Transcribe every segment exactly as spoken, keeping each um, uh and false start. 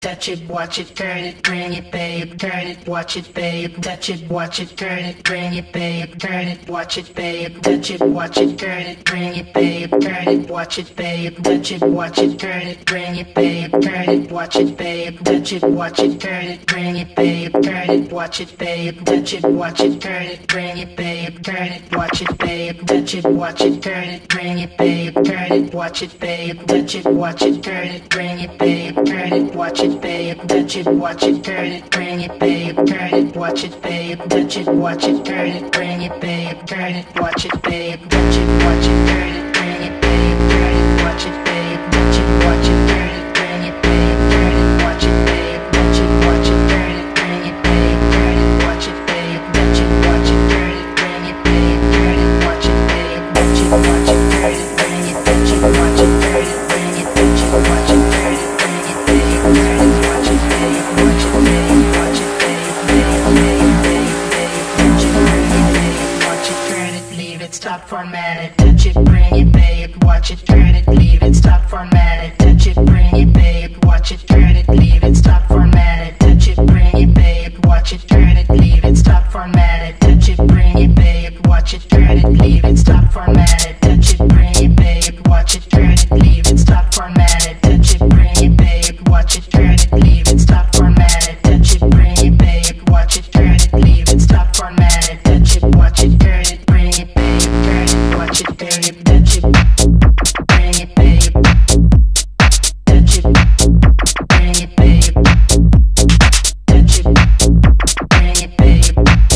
Touch it, watch it, turn it, bring it, babe. Turn it, watch it, babe. Touch it, watch it, turn it, bring it, babe. Turn it, watch it, babe. Touch it, watch it, turn it, bring it, babe. Turn it, watch it, babe. Touch it, watch it, turn it, bring it, babe. Turn it, watch it, babe. Touch it, watch it, turn it, bring it, babe. Turn it, watch it, babe. Touch it, watch it, turn it, bring it, babe. Turn it, watch it, babe. Touch it, watch it, turn it, bring it, babe. Turn it, watch it, babe. Touch it, watch it, turn it, bring it, babe. Turn it, watch it, babe. Touch it, watch it, turn it, bring it, babe. Turn it, watch it, babe. Touch it, watch it, turn it, bring it, babe. Turn it, watch it, babe. Touch it, watch it, turn it, bring it, babe. Turn it, watch it, babe. Touch it, watch it, turn it, bring it, babe. Turn it, watch it, babe. Touch it, watch it, turn it, bring it, babe. Turn it, watch it, babe. Touch it, watch it, turn it, bring it, babe. Turn it, watch it, babe. Touch it, watch it, turn it, bring it. Touch it, watch it, turn it, bring it. Touch it, watch it, turn it, bring it, babe. Turn it, watch it, babe. Watch it, babe. Watch it, babe. Babe, babe, babe, babe. Touch it, bring it, babe. Watch it, turn it, leave it, stop, format it. Touch it, bring it, babe. Watch it, turn it, leave it, stop, format it. Touch it, bring it, babe. Watch it, turn it, leave it, stop, format it. Touch it, bring it, babe. Watch it, turn it, leave it, stop, format it. Touch it, bring it, babe. Watch it, turn it, leave it, stop, format it. Touch it, bring it, babe. Watch it, turn it, leave it, stop, format it. Touch it, bring it, babe. Watch it, turn it, leave it, stop, format it. Touch it, bring it, babe. Watch it, turn it, leave it, stop, format it. Touch it, watch it, turn it, bring it, babe. Turn it, watch it, turn it, touch it, bring it, babe. Touch it, bring it, babe. Touch it, bring it, babe.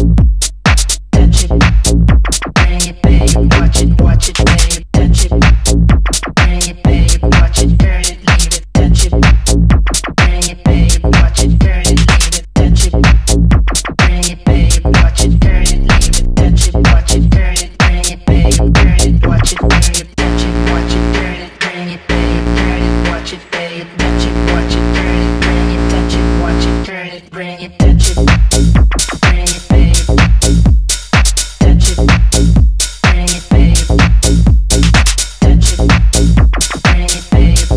Touch it, bring it, babe. Watch it, watch it, babe. Touch it, bring it, babe. Watch it, turn it, leave it. Touch it, bring it, babe. Watch it, turn it, leave it. Touch it, bring it, babe. Watch it, turn it, leave it. Touch it, watch it, turn it, bring it, babe. Turn it, watch it, babe. Touch it, watch it, turn it, bring it, babe. Turn it, watch it, babe. Touch it, watch it, turn it, bring it. Touch it, watch it, turn it, bring it. Touch it, bring it, babe. Touch it, bring it, babe. Touch it, bring it, babe.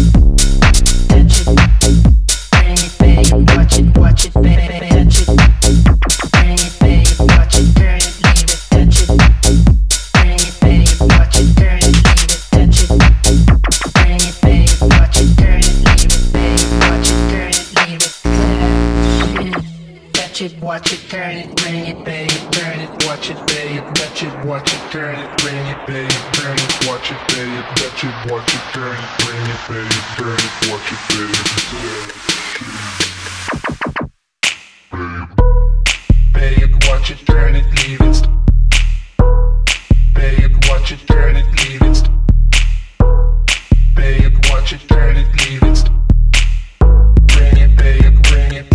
Touch it, bring it, babe. Watch it, watch it, babe. Touch it, bring it, babe. Watch it, turn it, leave it. Touch it, bring it, babe. Watch it, turn it, leave it. Touch it, bring it, babe. Watch it, turn it, leave it, babe. Watch it, turn it, leave it. Touch it, watch it, turn it, bring it, babe. Turn it, watch it, babe. Touch it, watch it, turn it, bring it, babe. Turn it, watch it, babe. Touch it, watch it, turn it, bring it, babe. Turn it, watch it, babe. Babe, watch it, turn it, leave it. Babe, watch it, turn it, leave it. Babe, watch it, turn it, leave it. Bring it, babe, bring it.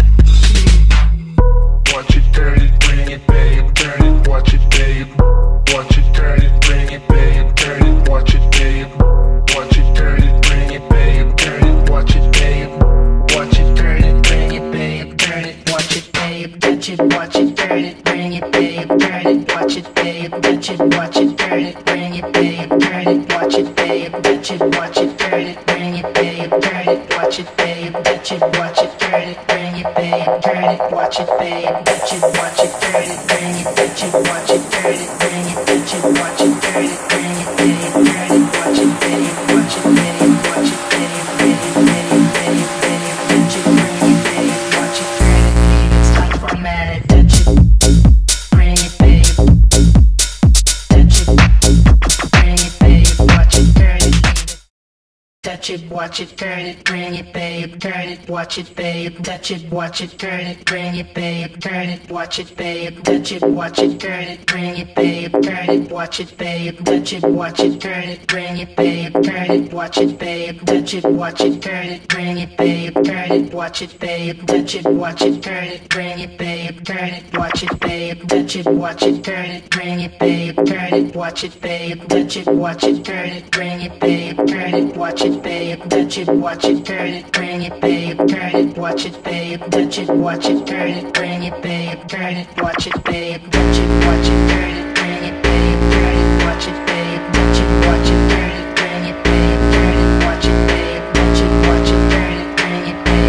Watch it, turn it, bring it, babe. Turn it, watch it, babe. Watch it, turn it, bring it, babe. Turn it, watch it, babe. Watch it, turn it, bring it, babe. Turn it, watch it, babe. Watch it, turn it, bring it, babe. Turn it, watch it, babe. Touch it, watch it, turn it, bring it, babe. Turn it, watch it, babe. Touch it, watch it, turn it, bring it, babe. Turn it, watch it, babe. Touch it, watch it, turn it, bring it, babe. Turn it, watch it, babe. Touch it, watch it, turn it, bring it, babe. Turn it, watch it, babe. Touch it, watch it, turn it, bring it. Touch it, watch it, turn it, bring it. Touch it, watch it, turn it, bring it, babe. Turn it, watch it, babe. Watch it, babe. Watch it, babe. Babe, babe, babe, babe. Touch it, bring it, babe. Watch it, turn it, leave it, stop, format it. Touch it, bring it, babe. Touch it, bring it, babe. Watch it, turn it, leave it. Touch it, watch it, turn it, bring it, babe. Turn it, watch it, babe. Touch it, watch it, turn it, bring it, babe. Turn it, watch it, babe. Touch it, watch it, turn it, bring it, babe. Turn it, watch it, babe. Touch it, watch it, turn it, bring it, babe. Turn it, watch it, babe. Touch it, watch it, turn it, bring it, babe. Turn it, watch it, babe. Touch it, watch it, turn it, bring it, babe. Turn it, watch it, babe. Touch it, watch it, turn it, bring it, babe. Turn it, watch it, babe. Touch it, watch it, turn it, bring it, babe. Turn it, watch it, babe. Touch it, watch it, turn it, bring it, babe. Turn it, watch it, babe. Touch it, watch it, turn it, bring it, babe. Turn it, watch it, babe. Touch it, watch it, turn it, bring it, babe. Turn it, watch it, babe. Touch it, watch it, turn it, bring it, babe. Turn it, watch it, babe. Touch it, watch it, turn it, bring it, babe.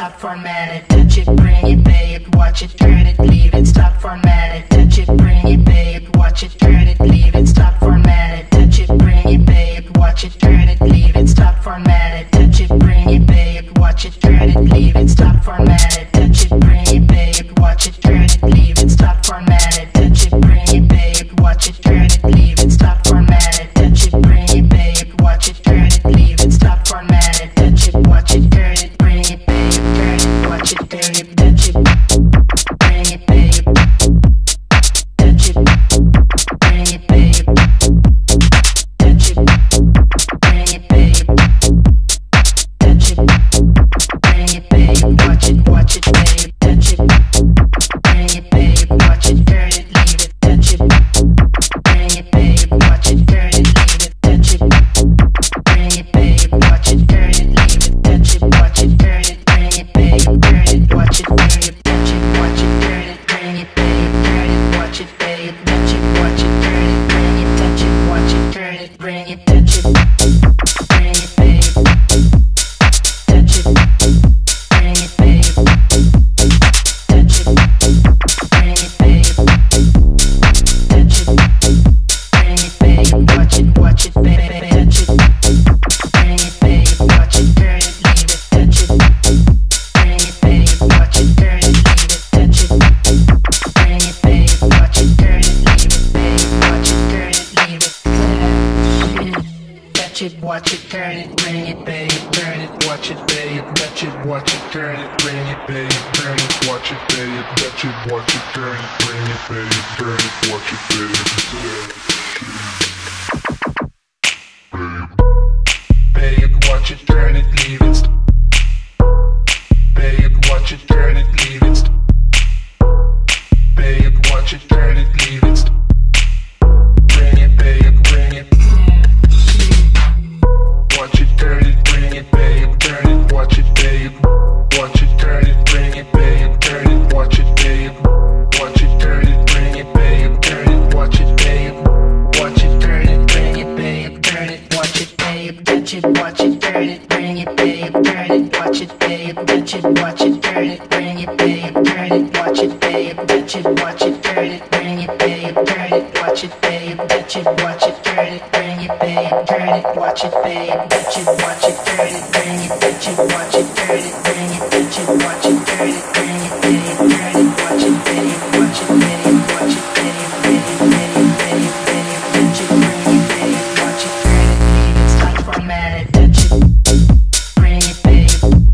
stop, format it, touch it, bring it, babe, watch it, turn it, leave it, stop, format it, touch it, bring it, babe, watch it, turn it, leave it, stop, format it, touch it, bring it, babe, watch it, turn it, leave it, stop, format it, touch it, bring it, babe, watch it, turn it, leave it, stop, format it, touch it, bring it, babe, watch it, turn it, leave it, stop, format it, touch it, bring it, babe, watch it, turn it, leave it, stop, format it, touch it, bring it, babe, watch it, turn it, leave it, stop, format it, touch it, watch it, turn it, bring it, babe, turn it, watch it, turn it, touch it, bring it, babe, touch it, bring it, babe, touch it, bring it, babe, touch it, bring it, babe, watch it, watch it, babe, touch it, bring it, babe, watch it, turn it, leave it, touch it, bring it, babe, watch it, turn it, leave it, touch it, bring it, babe, watch it, turn it, leave it, touch it, watch it, turn it, bring it, babe, turn it, watch it, bring it, touch it, watch it, turn it, bring it, babe, turn it, watch it, babe, touch it, watch it, turn it, bring it, touch it, watch it, turn it, bring it, touch it, bring it, babe, touch it, bring it, babe, touch it, bring it, babe, touch it, bring it, babe, watch it, watch it, babe, touch it, bring it, babe, watch it, turn it, leave it, touch it, bring it, babe, watch it, turn it, leave it, touch it, bring it, babe, watch it, turn it, leave it, babe, watch it, turn it, leave it, touch it, watch it, turn it, bring it, babe, turn it, watch it, babe, touch it, watch it, turn it, bring it, babe, turn it, watch it, babe, touch it, watch it, turn it, bring it, babe, turn it, watch it, babe, babe, watch it, turn it, leave it, babe, watch it, turn it, leave it, babe, watch it, turn it, leave it, bring it, babe, bring it, watch it, turn it, bring it, babe, turn it, watch it, babe, watch it, turn it, bring it, babe, turn it, watch it, babe, watch it, turn it, bring it, babe, turn it, watch it, babe, watch it, turn it, bring it, babe, turn it, watch it, babe, touch it, watch it, turn it, bring it, babe, turn it, watch it, babe, touch it, watch it, turn it, bring it, babe, turn it, watch it, babe, touch it, watch it, turn it, bring it, babe, turn it, watch it, babe, touch it, watch it, turn it, bring it, babe, turn it, watch it, babe, touch it, watch it, turn it, bring it, touch it, watch it, turn it, bring it, touch it, watch it, turn it, bring it, babe, turn it, watch it, babe, watch it, babe, watch it, babe, babe, babe, babe, babe, touch it, bring it, babe, watch it, turn it, leave it, stop, format it, touch it, bring it, babe,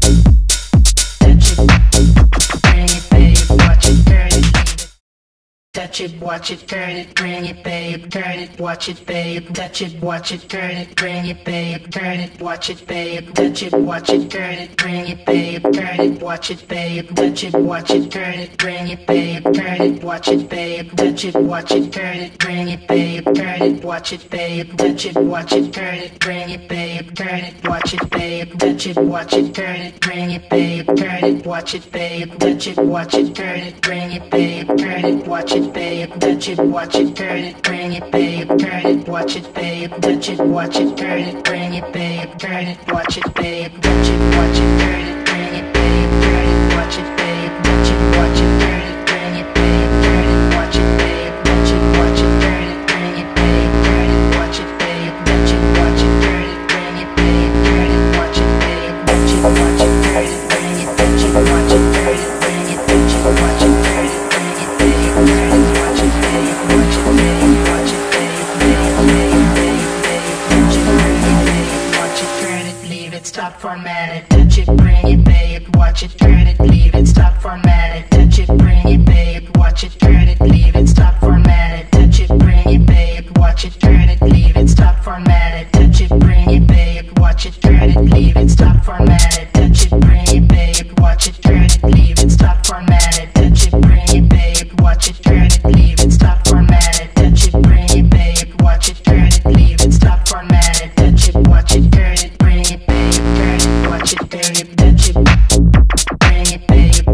touch it, bring it, babe, watch it, turn it, leave it. Touch it, watch it, turn it, bring it, babe, turn it, watch it, babe, touch it, watch it, turn it, bring it, babe, turn it, watch it, babe, touch it, watch it, turn it, bring it, babe, turn it, watch it, babe, touch it, watch it, turn it, bring it, babe, turn it, watch it, babe, touch it, watch it, turn it, bring it, babe, turn it, watch it, babe, touch it, watch it, turn it, bring it, babe, turn it, watch it, babe, touch it, watch it, turn it, bring it, babe, turn it, watch it, babe, touch it, watch it, turn it, bring it, babe, turn it, watch it, babe, touch it, watch it, turn it, bring it, babe, turn it, watch it, babe, touch it, watch it, turn it, bring it, babe, turn it, watch it, babe, touch it, watch it, turn it, bring it, babe, turn it, watch it, babe, touch it, watch it, turn it, bring it, babe, turn it, watch it, babe, touch it, watch it, turn it, bring it, babe, turn it, watch it, babe, touch it, watch it, turn it, bring it, babe, turn it, watch it, babe, touch it, watch it, turn it, bring it, touch it, watch it, turn it, bring it, touch it, watch it, turn it, bring it, babe, turn it, watch it, babe, watch it, babe, watch it, babe, babe, babe, babe, babe, touch it, bring it, babe, watch it, turn it, leave it, stop, format it, touch it, bring it, babe, watch it, turn it, leave it, stop, format it, touch it, bring it, babe, watch it, turn it, leave it, stop, format it, touch it, bring it, babe, watch it, turn it, leave it, stop, format it, touch it, bring it, babe, watch it, turn it, leave it, stop, format it, touch it, bring it, babe, watch it, turn it, leave it, stop, format it, touch it, bring it, babe, watch it, turn it, leave it, stop, format it, touch it, bring it, babe, watch it, turn it, leave it, stop, format it, touch it, watch it, turn it, bring it, babe, turn it, watch it, turn it, touch it, bring it, babe,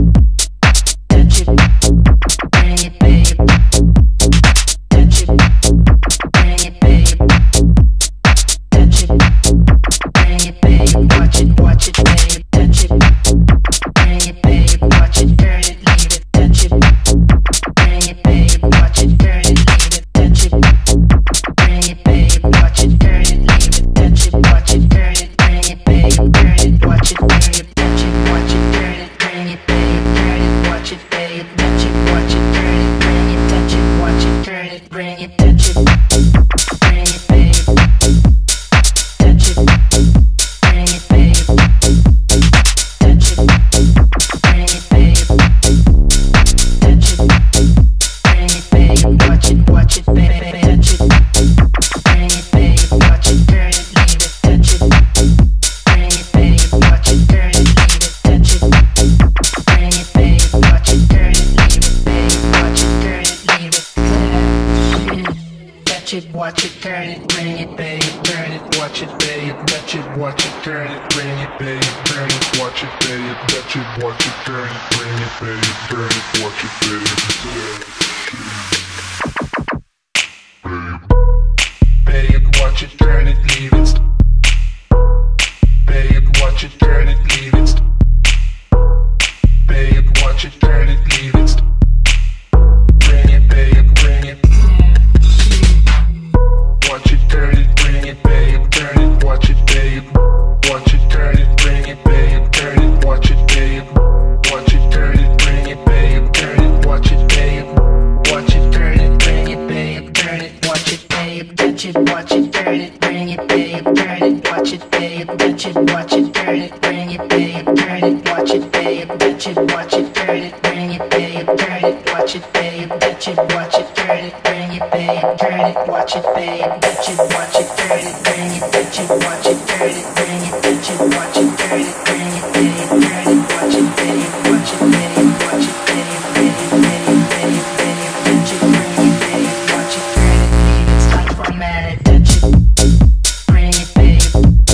touch it, bring it, babe, touch it, bring it, babe, touch it, bring it, babe, watch it, watch it, babe, touch it. watch it, babe, touch it, watch it, turn it, bring it, babe, turn it, watch it, babe, touch it, watch it, turn it, bring it, babe, turn it, watch it, babe. Babe, watch it, turn it, leave it. Babe, watch it, turn it, leave it. Babe, watch it, turn it, leave it. Bring it, babe, bring it. Watch it, turn it, bring it, babe, turn it, watch it, babe. Watch it, turn it, bring it, babe, turn it, watch it, babe. Watch it, turn it, bring it, babe, turn it, watch it, babe. Watch it, turn it, bring it, babe, turn it, watch it, babe. Touch it, watch it, turn it, bring it, babe, turn it, watch it, babe. Touch it, watch it, turn it, bring it, babe, turn it, watch it, babe. Touch it, watch it, turn it, bring it, babe, turn it, watch it, babe. Touch it, watch it, turn it, bring it, babe, turn it, watch it, babe. Touch it, watch it, turn it, bring it, touch it, watch it, turn it, bring it, touch it, watch it, turn it, bring it, babe, turn it, watch it, babe, watch it, babe, watch it, babe, babe, babe, babe, babe, touch it, bring it, babe, watch it, turn it, leave it, start format it, touch it, bring it, babe,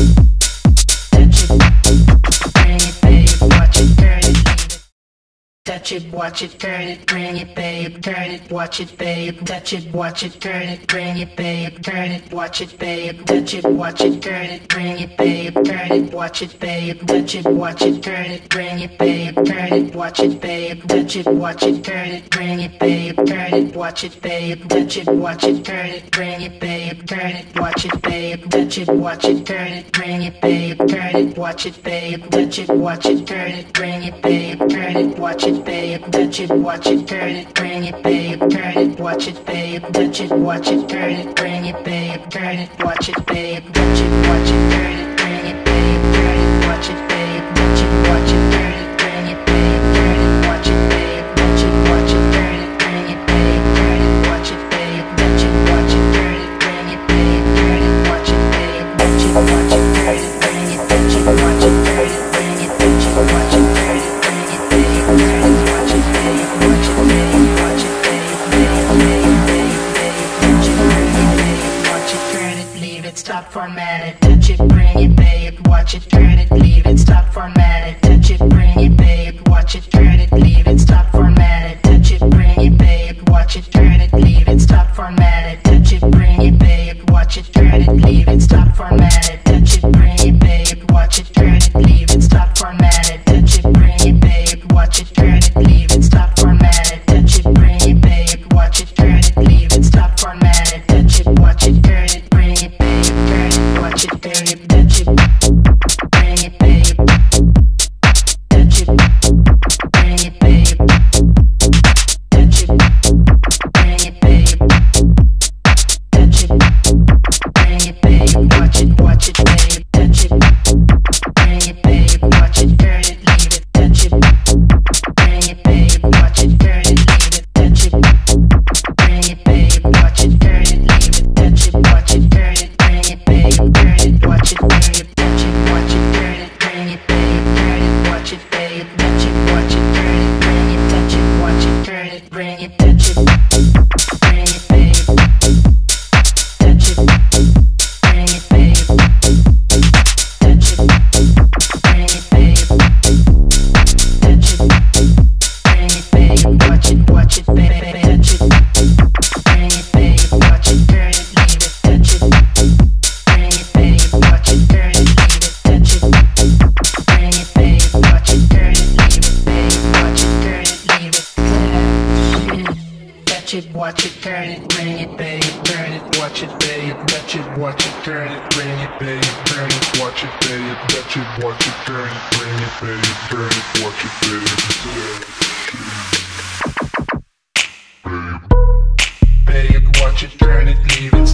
touch it, bring it, babe, watch it, turn it, leave it. Touch it, watch it, turn it, bring it, babe, turn it, watch it, babe. Touch it, watch it, turn it, bring it, babe, turn it, watch it, babe. Touch it, watch it, turn it, bring it, babe, turn it, watch it, babe. Touch it, watch it, turn it, bring it, babe, turn it, watch it, babe. Touch it, watch it, turn it, bring it, babe, turn it, watch it, babe. Touch it, watch it, turn it, bring it, babe, turn it, watch it, babe. Touch it, watch it, turn it, bring it, babe, turn it, watch it, babe. Touch it, watch it, turn it, bring it, babe, turn it, watch it, babe. Touch it, watch it, turn it, bring it, babe, turn it, watch it, babe. Touch it, watch it, turn it, bring it, babe, turn it, watch it, babe. Touch it, watch it, turn it, bring it, babe, turn it, watch it, babe. Touch it, watch it, turn it, bring it, babe, turn it, watch it, babe. Touch it, watch it, turn it, bring it, babe, turn it, watch it, babe. Touch it, watch it, turn it, bring it, babe, turn it, watch it, babe. Touch it, watch it, turn it, bring it, touch it, watch it, turn it, bring it, touch it, watch it, turn it, bring it, babe, turn it, watch it, babe, watch it, babe, watch it, babe, babe, babe, babe, babe, touch it, bring it, babe, watch it, turn it, leave it, stop format it, touch it, bring it, babe, watch it, turn it, leave it, stop format it, touch it, bring it, babe, watch it, turn it, leave it, stop format it, touch it, bring it, babe, watch it, turn it, leave it, stop format it, touch it, bring it, babe, watch it, turn it, leave it, stop format it, touch it, bring it, babe, watch it, turn it, leave it, stop format it, touch it, bring it, babe, watch it, turn it, leave it, stop format it, touch it, bring it, babe, watch it, turn it, leave it, stop format it, touch it, watch it, turn it, bring it, babe, turn it, watch it, turn it, touch it, bring it, babe, touch it, bring it, babe, touch it, bring it, babe, touch it, bring it, babe, watch it, watch it, babe, touch it, bring it, babe, watch it, turn it, leave it, touch it, bring it, babe, watch it, turn it, leave it, touch it, bring it, babe, watch it, turn it, leave it, touch it, watch it, turn it, bring it, babe, turn it, watch it, bring it, touch it, watch it, turn it, bring it, babe, turn it, watch it, babe, touch it, watch it, turn it, bring it, touch it, watch it, turn it, bring it, touch it, bring it, babe, touch it, bring it, babe, touch it, bring it, babe, touch it, bring it, babe, watch it, watch it, babe, touch it, bring it, babe, watch it, turn it, leave it, touch it, bring it, babe, watch it, turn it, leave it, touch it, bring it, babe, watch it, turn it, leave it, babe, watch it, turn it, leave it, touch it, watch it, turn it, bring it, babe, turn it, watch it, babe, touch it, watch it, turn it, bring it, babe, turn it, watch it, babe, touch it, watch it, turn it, bring it, babe, turn it, watch it, babe. Babe, watch it, turn it, leave it.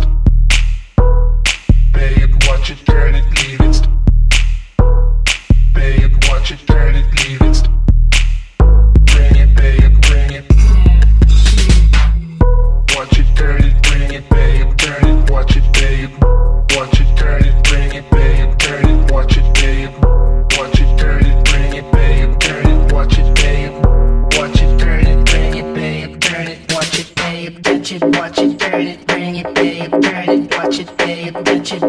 Babe, watch it, turn it, leave it. Babe, watch it, turn it, leave it. Bring it, babe, bring it. Watch it, turn it, bring it, babe, turn it, watch it, babe. Watch it, turn it, bring it, babe, turn it, watch it, babe. Watch it, turn it, bring it, babe, turn it, watch it, babe. Watch it, turn it, bring it, babe, turn it, watch it, babe. Touch it, watch it, turn it, bring it, babe.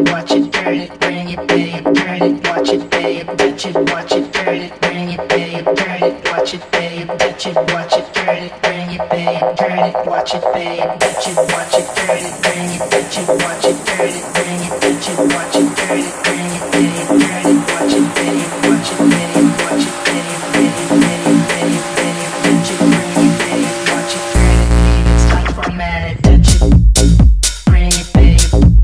watch it, turn it, bring it, babe, turn it, watch it, babe, touch it, watch it, turn it, bring it, babe, turn it, watch it, babe, touch it, watch it, turn it, bring it, babe, turn it, watch it, babe, touch it, watch it, turn it, bring it, touch it, watch it, turn it, bring it, touch it, watch it, turn it, bring it, babe, turn it, watch it, babe, watch it, babe, watch it, babe, babe, babe, babe, babe, touch it, bring it, babe, watch it, turn it, leave it, stop, format it, touch it, bring it, babe,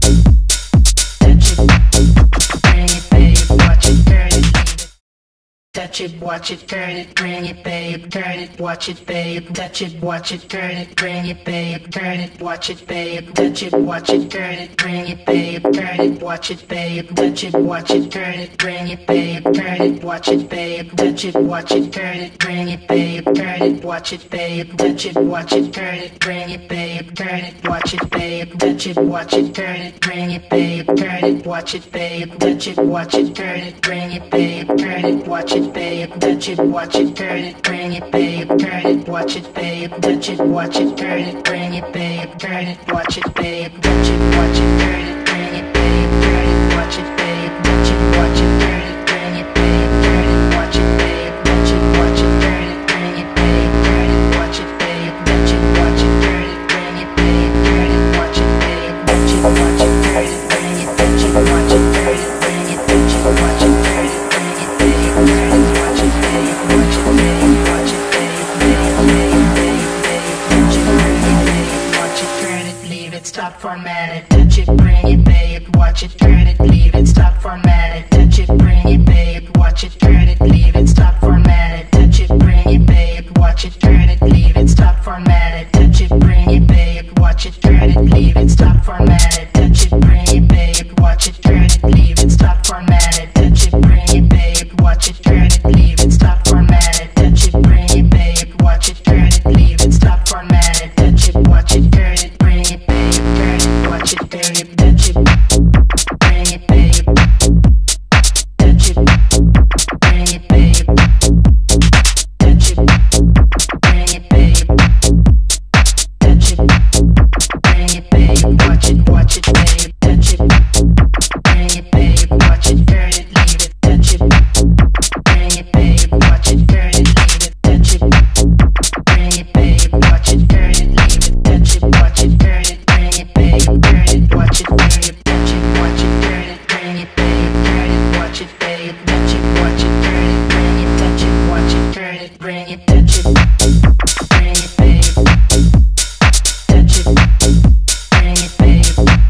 touch it, bring it, babe, watch it, turn it, leave it. Touch it, watch it, turn it, bring it, babe, turn it, watch it, babe, touch it, watch it, turn it, bring it, babe, turn it, watch it, babe, touch it, watch it, turn it, bring it, babe, turn it, watch it, babe, touch it, watch it, turn it, bring it, babe, turn it, watch it, babe, touch it, watch it, turn it, bring it, babe, turn it, watch it, babe, touch it, watch it, turn it, bring it, babe, turn it, watch it, babe, touch it, watch it, turn it, bring it, babe, turn it, watch it, babe, touch it, watch it, turn it, bring it, babe, turn it, watch it, babe, touch it, watch it, turn it, bring it, babe, turn it, watch it, babe, touch it, watch it, turn it, bring it, babe, turn it, watch it, babe, touch it, watch it, turn it, bring it, babe, turn it, watch it, babe, touch it, watch it, turn it, bring it, babe, turn it, watch it, babe, touch it, watch it, turn it, bring it, babe, turn it, watch it, babe, touch it, watch it, turn it, bring it, babe, turn it, watch it, babe, touch it, watch it, turn it, bring it, touch it, watch it, turn it, bring it, touch it, watch it, turn it, bring it, babe, turn it, watch it, babe, watch it, babe, watch it, babe, babe, babe, babe, babe, touch it, bring it, babe, watch it, turn it, leave it, stop, format it, touch it, bring it, babe, watch it, turn it, leave it, stop, format it, touch it, bring it, babe, watch it, turn it, leave it, stop, format it, touch it, bring it, babe, watch it, turn it, leave it, stop, format it, touch it, bring it, babe, watch it, turn it, leave it, stop, format it, touch it, bring it, babe, watch it, turn it, leave it, stop, format it, touch it, bring it, babe, watch it, turn it, leave it, stop, format it, touch it, bring it, babe, watch it, turn it, leave it, stop, format it, touch it, watch it, turn it, bring it, babe, turn it, watch it, turn it, touch it, bring it, babe, touch it, bring it, babe, touch it, bring it, babe, touch it, bring it, babe, watch it, watch it, babe, touch it, bring it, babe, watch it, turn it, leave it, touch it, bring it, babe, watch it, turn it, leave it, touch it, bring it, babe, watch it, turn it, leave it, touch it, watch it, turn it, bring it, babe, turn it, watch it, babe, touch it, watch it, turn it, bring it, babe, turn it, watch it, babe, touch it, watch it, turn it, bring it, touch it, watch it, turn it, bring it, touch it, bring it, babe, touch it, bring it, babe,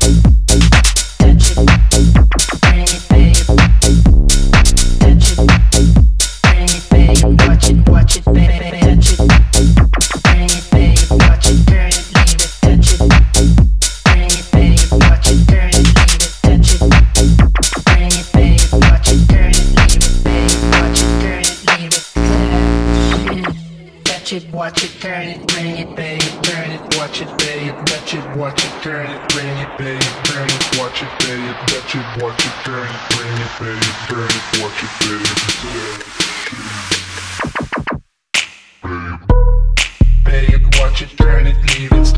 touch it, bring it, babe, touch it, bring it, babe, watch it, watch it, babe, touch it, bring it, babe, watch it, turn it, leave it, touch it, bring it, babe, watch it, turn it, leave it, touch it, bring it, babe, watch it, turn it, leave it, babe, watch it, turn it, leave it, touch it, watch it, turn it, bring it, babe, turn it, watch it, babe, touch it, watch it, turn it, bring it, babe, turn it, watch it, babe, touch it, watch it, turn it, bring it, babe, turn it, watch it, babe, babe, watch it, turn it, leave it,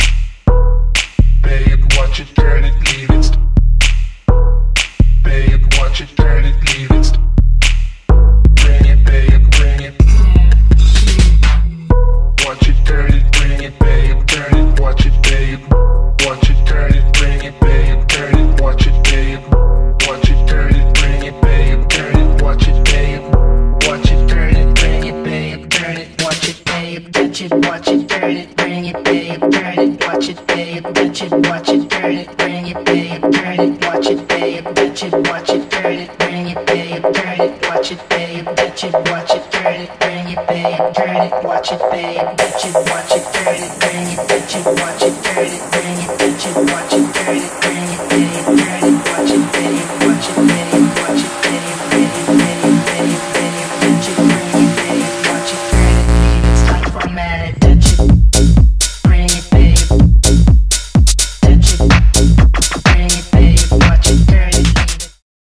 babe, watch it, turn it, leave it, babe, watch it, turn it, leave it, bring it, babe, bring it, watch it, turn it, bring it, babe, turn it, watch it, babe, watch it, turn it, bring it, babe, turn it, watch it, babe, watch it, turn it, bring it, babe, turn it, watch it, babe, watch it, turn it, bring it, babe, turn it, watch it, babe, touch it, watch it, turn it, bring it, babe, turn it, watch it, babe, touch it, watch it, turn it, bring it, babe, turn it, watch it, babe, touch it, watch it, turn it, bring it, babe, turn it, watch it, babe, touch it, watch it, turn it, bring it, babe, turn it, watch it, babe, touch it, watch it, turn it, bring it, touch it, watch it, turn it, bring it, touch it, watch it, turn it, bring it, babe, turn it, watch it, babe, watch it, babe, watch it, babe, babe, babe, babe, babe, touch it, bring it, babe, watch it, turn it, leave it, stop, format it, touch it, bring it, babe, touch it, bring it, babe, watch it, turn it, leave it.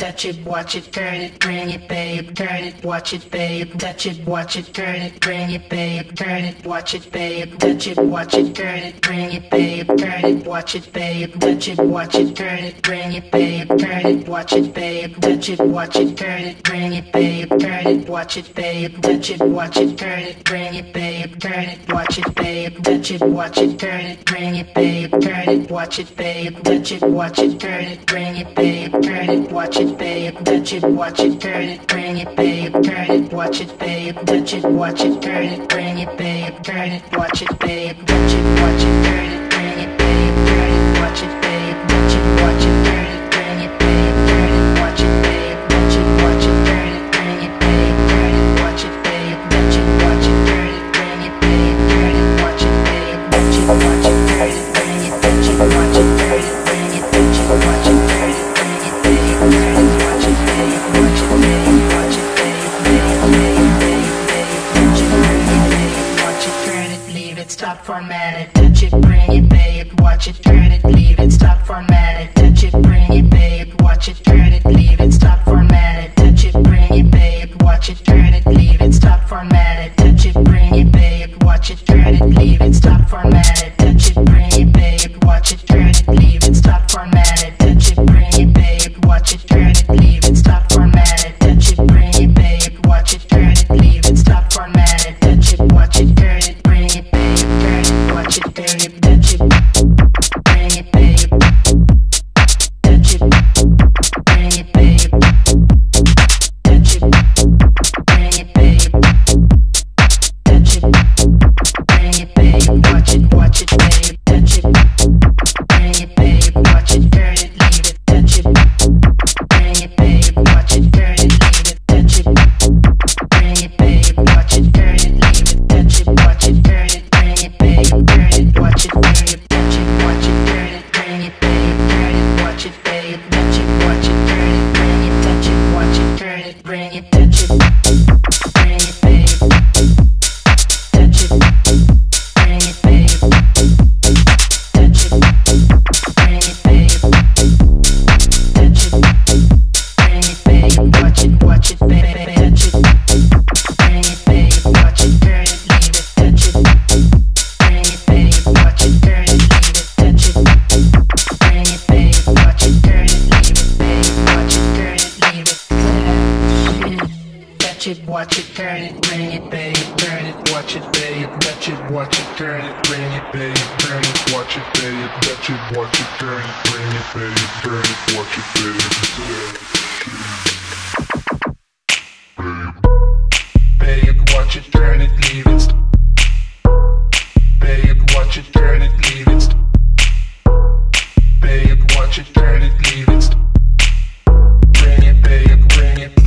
touch it, watch it, turn it, bring it, babe, turn it, watch it, babe, touch it, watch it, turn it, bring it, babe, turn it, watch it, babe, touch it, watch it, turn it, bring it, babe, turn it, watch it, babe, touch it, watch it, turn it, bring it, babe, turn it, watch it, babe, touch it, watch it, turn it, bring it, babe, turn it, watch it, babe, touch it, watch it, turn it, bring it, babe, turn it, watch it, babe, touch it, watch it, turn it, bring it, babe, turn it, watch it, babe, touch it, watch it, turn it, bring it, babe, turn it, watch it, babe, touch it, watch it, turn it, bring it, babe, turn it, watch it, babe, touch it, watch it, turn it, bring it, babe, turn it, watch it, babe, touch it, watch it, turn it, bring it, babe, turn it, watch it, babe, touch it, watch it, turn it, bring it, babe, turn it, watch it, babe, touch it, watch it, turn it, bring it, babe, turn it, watch it, babe, touch it, watch it, turn it, bring it, babe, turn it, watch it, babe, touch it, watch it, turn it, bring it, touch it, watch it, turn it, bring it, touch it, watch it, turn it, bring it, babe, turn it, watch it, babe, watch it, babe, watch it, babe, babe, babe, babe, babe, touch it, bring it, babe, watch it, turn it, leave it, stop, format it, touch it, bring it, babe, watch it, turn it, leave it, stop, format it, touch it, bring it, babe, watch it, turn it, leave it, stop, format it, touch it, bring it, babe, watch it, turn it, leave it, stop, format it, touch it, bring it, babe, watch it, turn it, leave it, stop, format it, touch it, bring it, babe, watch it, turn it, leave it, stop, format it, touch it, bring it, babe, watch it, turn it, leave it, stop, format it, touch it, bring it, babe, watch it, turn it, leave it, stop, format it, touch it, watch it, turn it, bring it, babe, turn it, watch it, turn it, touch it, bring it, babe, touch it, bring it, babe, touch it, bring it, babe, touch it, bring it, babe, watch it, watch it, babe, touch it, bring it, babe, watch it, turn it, leave it, touch it, bring it, babe, watch it, turn it, leave it, touch it, bring it, babe, watch it, turn it, leave it, touch it, watch it, turn it, bring it, babe, turn it, watch it, bring it, touch it, watch it, turn it, bring it, babe, turn it, watch it, babe, touch it, watch it, turn it, bring it, touch it, watch it, turn it, bring it, touch it, bring it, babe, touch it, bring it, babe, touch it, bring it, babe, touch it, bring it, babe, watch it, watch it, babe, touch it, bring it, babe, watch it, turn it, leave it, touch it, bring it, babe, watch it, turn it, leave it, touch it, bring it, babe, watch it, turn it, leave it, babe, watch it, turn it, leave it, touch it, watch it, turn it, bring it, babe, turn it, watch it, babe, touch it, watch it, turn it, bring it, babe, turn it, watch it, babe, touch it, watch it, turn it, bring it, babe, turn it, watch it, babe, babe, watch it, turn it, leave it, babe, watch it, turn it, leave it, babe, watch it, turn it, leave it, bring it, babe, bring it,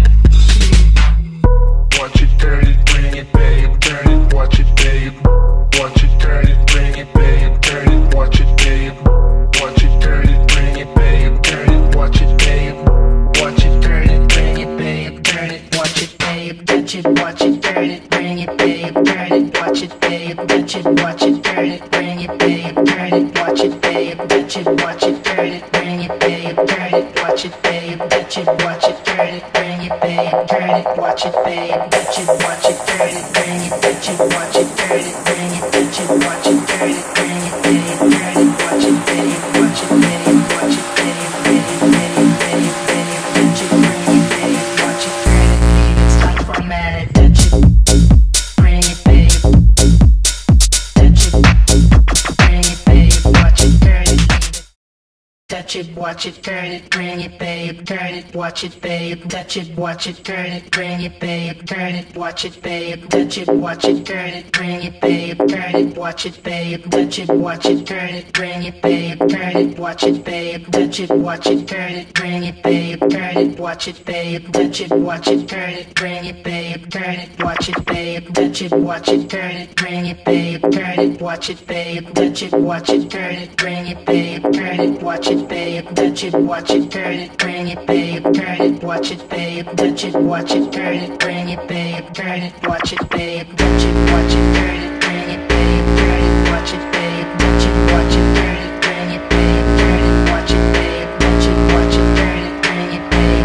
watch it, turn it, bring it, babe, turn it, watch it, babe, watch it, turn it, bring it, babe, turn it, watch it, babe, watch it, turn it, bring it, babe, turn it, watch it, babe, watch it, turn it, bring it, babe, turn it, watch it, babe, touch it, watch it, turn it, bring it, babe, turn it, watch it, babe, touch it, watch it, turn it, bring it, babe, turn it, watch it, babe, touch it, watch it, turn it, bring it, babe, turn it, watch it, babe, touch it, watch it, turn it, bring it, babe, turn it, watch it, babe, touch it, watch it, turn it, bring it, touch it, watch it, turn it, bring it, touch it, watch it, turn it, bring it, babe, turn it, watch it, babe, watch it, babe, watch it, babe, babe, babe, babe, babe, touch it, bring it, babe, watch it, turn it, leave it, stop, format it, touch it, bring it, babe, touch it, bring it, babe, watch it, turn it, leave it. Touch it, watch it, turn it, bring it, babe, turn it, watch it, babe, touch it, watch it, turn it, bring it, babe, turn it, watch it, babe, touch it, watch it, turn it, bring it, babe, turn it, watch it, babe, touch it, watch it, turn it, bring it, babe, turn it, watch it, babe, touch it, watch it, turn it, bring it, babe, turn it, watch it, babe, touch it, watch it, turn it, bring it, babe, turn it, watch it, babe, touch it, watch it, turn it, bring it, babe, turn it, watch it, babe, touch it, watch it, turn it, bring it, babe, turn it, watch it, babe, touch it, watch it, turn it, bring it, babe, turn it, watch it, babe, touch it, watch it, turn it, bring it, babe, turn it, watch it, babe, touch it, watch it, turn it, bring it, babe, turn it, watch it, babe, touch it, watch it, turn it, bring it, babe, turn it, watch it, babe, touch it, watch it, turn it, bring it, babe.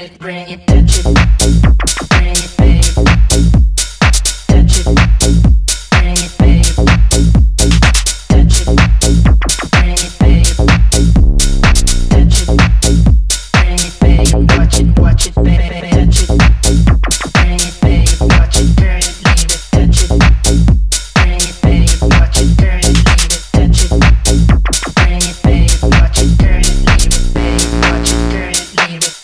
it, bring it, touch it, bring it, babe. Touch it, bring it, babe. Touch it, bring it, babe. Touch it, bring it, babe. Watch it, watch it, baby. Touch it, bring it, babe. Watch it, turn it, leave it. Touch it, bring it, babe. Watch it, turn it, leave it. Touch it, bring it, babe. Watch it, turn it, leave it, babe. Watch it, turn it, leave it.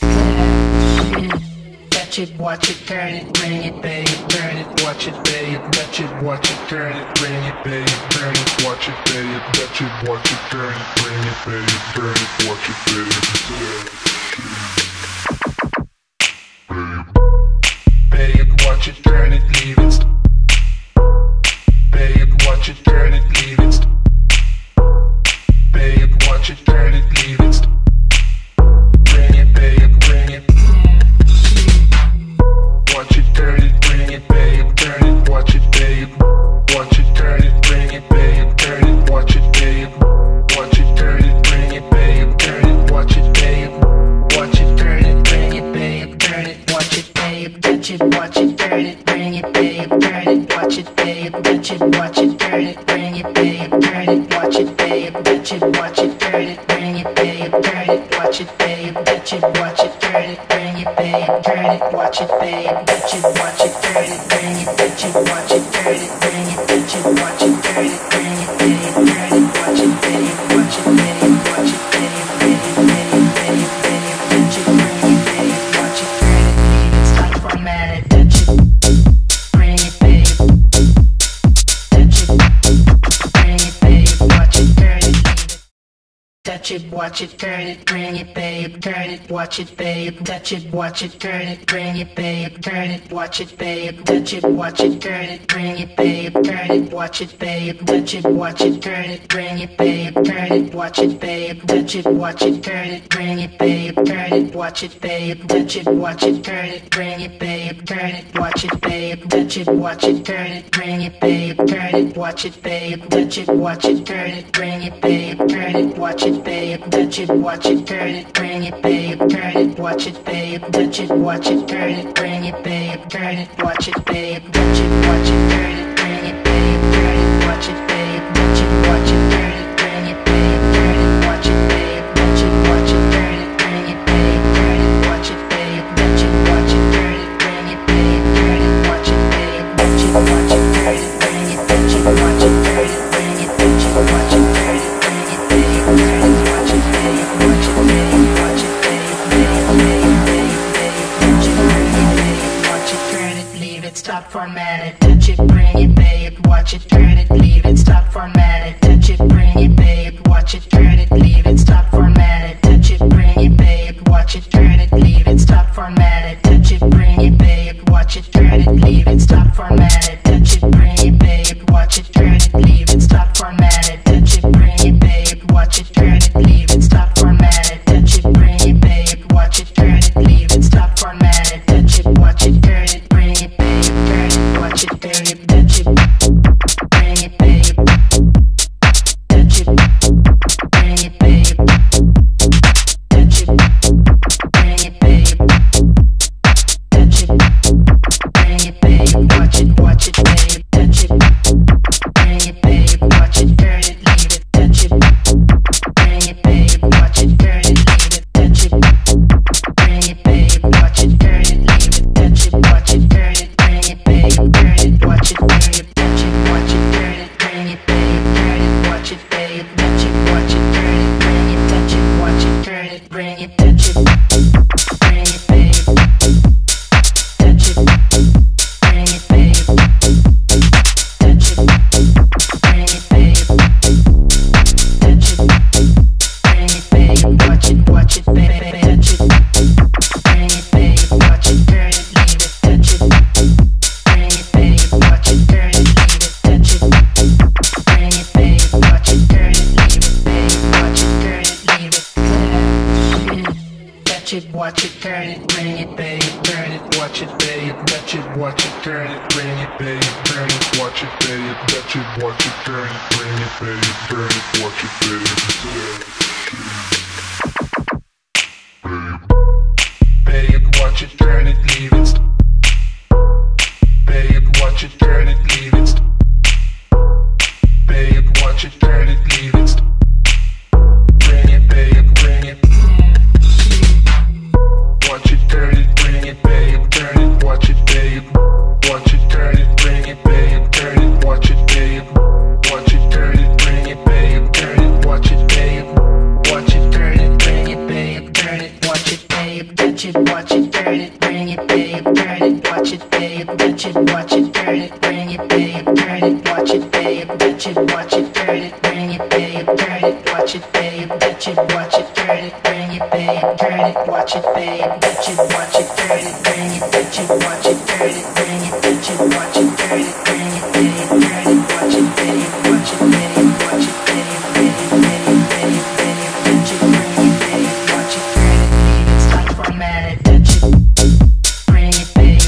Touch it, watch it, turn it, bring it, babe. Turn it, watch it, babe. Touch it, watch it, turn it, bring it, babe. Turn it, watch it, babe. Touch it, watch it, turn it, bring it, babe. Turn it, watch it, babe. Babe, watch it, turn it, leave it. Babe, watch it, turn it, leave it. Babe, watch it, turn it, leave it. Bring it, babe, bring it. Watch it, turn it, bring it, babe. Turn it, watch it, babe. Watch it, turn it, bring it, babe. Turn it, watch it, babe. Watch it, turn it, bring it, babe. Turn it, watch it, babe. Watch it, turn it, bring it, babe. Turn it, watch it, babe. Touch it, watch it, turn it, bring it, babe. Turn it, watch it, babe. Touch it, watch it, turn it, bring it, babe. Turn it, watch it, babe. Touch it, watch it, turn it, bring it, babe. Turn it, watch it, babe. Touch it, watch it, turn it, bring it, babe. Turn it, watch it, babe. Touch it, watch it, turn it, bring it. Touch it, watch it, turn it, bring it. Touch it, watch it, turn it, bring it, babe. Turn it, watch it, babe. Watch it, babe. Watch it, babe. Babe, babe, babe, babe. Touch it, bring it, babe. Watch it, turn it, leave it. Start format it. Touch it, bring it, babe. Touch it, bring it, babe. Watch it, turn it, leave it. Touch it, watch it, turn it, bring it, babe. Turn it, watch it, babe. Touch it, watch it, turn it, bring it, babe. Turn it, watch it, babe. Touch it, watch it, turn it, bring it, babe. Turn it, watch it, babe. Touch it, watch it, turn it, bring it, babe. Turn it, watch it, babe. Touch it, watch it, turn it, bring it, babe. Turn it, watch it, babe. Touch it, watch it, turn it, bring it, babe. Turn it, watch it, babe. Touch it, watch it, turn it, bring it, babe. Turn it, watch it, babe. Touch it, watch it, turn it, bring it, babe. Turn it, watch it, babe. Touch it, watch it, turn it, bring it, babe. Turn it, watch it, babe. Touch it, watch it, turn it, bring it, babe. Turn it, watch it, babe. Touch it, watch it, turn it, bring it, babe. Turn it, watch it, babe. Touch it, watch it, turn it, bring it, babe. Turn it, watch it, babe. Touch it, watch it, turn it, bring it, babe. Turn it, watch it, babe. Touch it, watch it, turn it, bring it, babe. Turn it, watch it, babe. Touch it, watch it, turn it, bring it. Touch it, watch it, turn it, bring it. Touch it, watch it, turn it, bring it, babe. Turn it, watch it, babe. Watch it, babe. Watch it, babe. Babe, babe, babe, babe. Touch it, bring it, babe. Watch it, turn it, leave it. Stop format it. Touch it, bring it, babe. Watch it, turn it, leave it. Stop format it. Touch it, bring it, babe. Watch it, turn it, leave it. Stop format it. Touch it, bring it, babe. Watch it, turn it, leave it. Stop format it. Touch it, bring it, babe. Watch it, turn it, leave it. Stop format it. Touch it, bring it, babe. Watch it, turn it, leave it. Stop format it. Touch it, bring it, babe. Watch it, turn it, leave it. Stop format it. Touch it, bring it, babe. Watch it, turn it, leave it. Stop format it. Touch it, watch it, turn it, bring it, babe. Turn it, watch it, turn it, touch it, bring it, babe. Touch it, bring it, babe. Touch it, bring it, babe. Touch it, bring it, babe. Watch it, watch it, babe. Touch it, bring it, babe. Watch it, turn it, leave it. Touch it, bring it, babe. Watch it, turn it, leave it. Touch it, bring it, babe. Watch it, turn it, leave it. Touch it, watch it, turn it, bring it, babe. Turn it, watch it, bring it. Touch it, watch it, turn it, bring it, babe. Turn it, watch it, babe. Touch it, watch it, turn it, bring it. Touch it, watch it, turn it, bring it. Touch it, bring it, babe. Touch it, bring it, babe. Touch it, bring it, babe. Touch it, bring it, babe. Watch it, watch it, babe. Touch it, bring it, babe. Watch it, turn it, leave it. Touch it, bring it, babe. Watch it, turn it, leave it. Touch it, bring it, babe. Watch it, turn it, leave it, babe. Watch it, turn it, leave it. Touch it, watch it, turn it, bring it, babe. Turn it, watch it, babe. Touch it, watch it, turn it, bring it, babe. Turn it, watch it, babe. Touch it, watch it, turn it, bring it, babe. Turn it, watch it, babe. Babe, watch it, turn it, leave it. Babe, watch it, turn it, leave it. Babe, watch it, turn it, leave it. Bring it, babe, bring it. Watch it, turn it, bring it, babe, turn it, watch it, babe. Watch it, turn it, bring it, babe, turn it, watch it, babe. Watch it, turn it, bring it, babe, turn it, watch it, babe. Watch it, turn it, bring it, babe, turn it, watch it, babe. Touch it, watch it, turn it, bring it, babe, turn it, watch it, babe. Touch it, watch it, turn it, bring it, babe, turn it, watch it, babe. Touch it, watch it, turn it, bring it, babe, turn it, watch it, babe. Touch it, watch it, turn it, bring it, babe, turn it, watch it, babe. Touch it, watch it, turn it, bring it, touch it, watch it, turn it, bring it, touch it, watch it, turn it, bring it, babe, turn it, watch it, babe, watch it, babe, watch it, babe, babe, babe, babe, babe, touch it, bring it, babe, watch it, turn it, leave it, stop, format it, touch it, bring it, babe,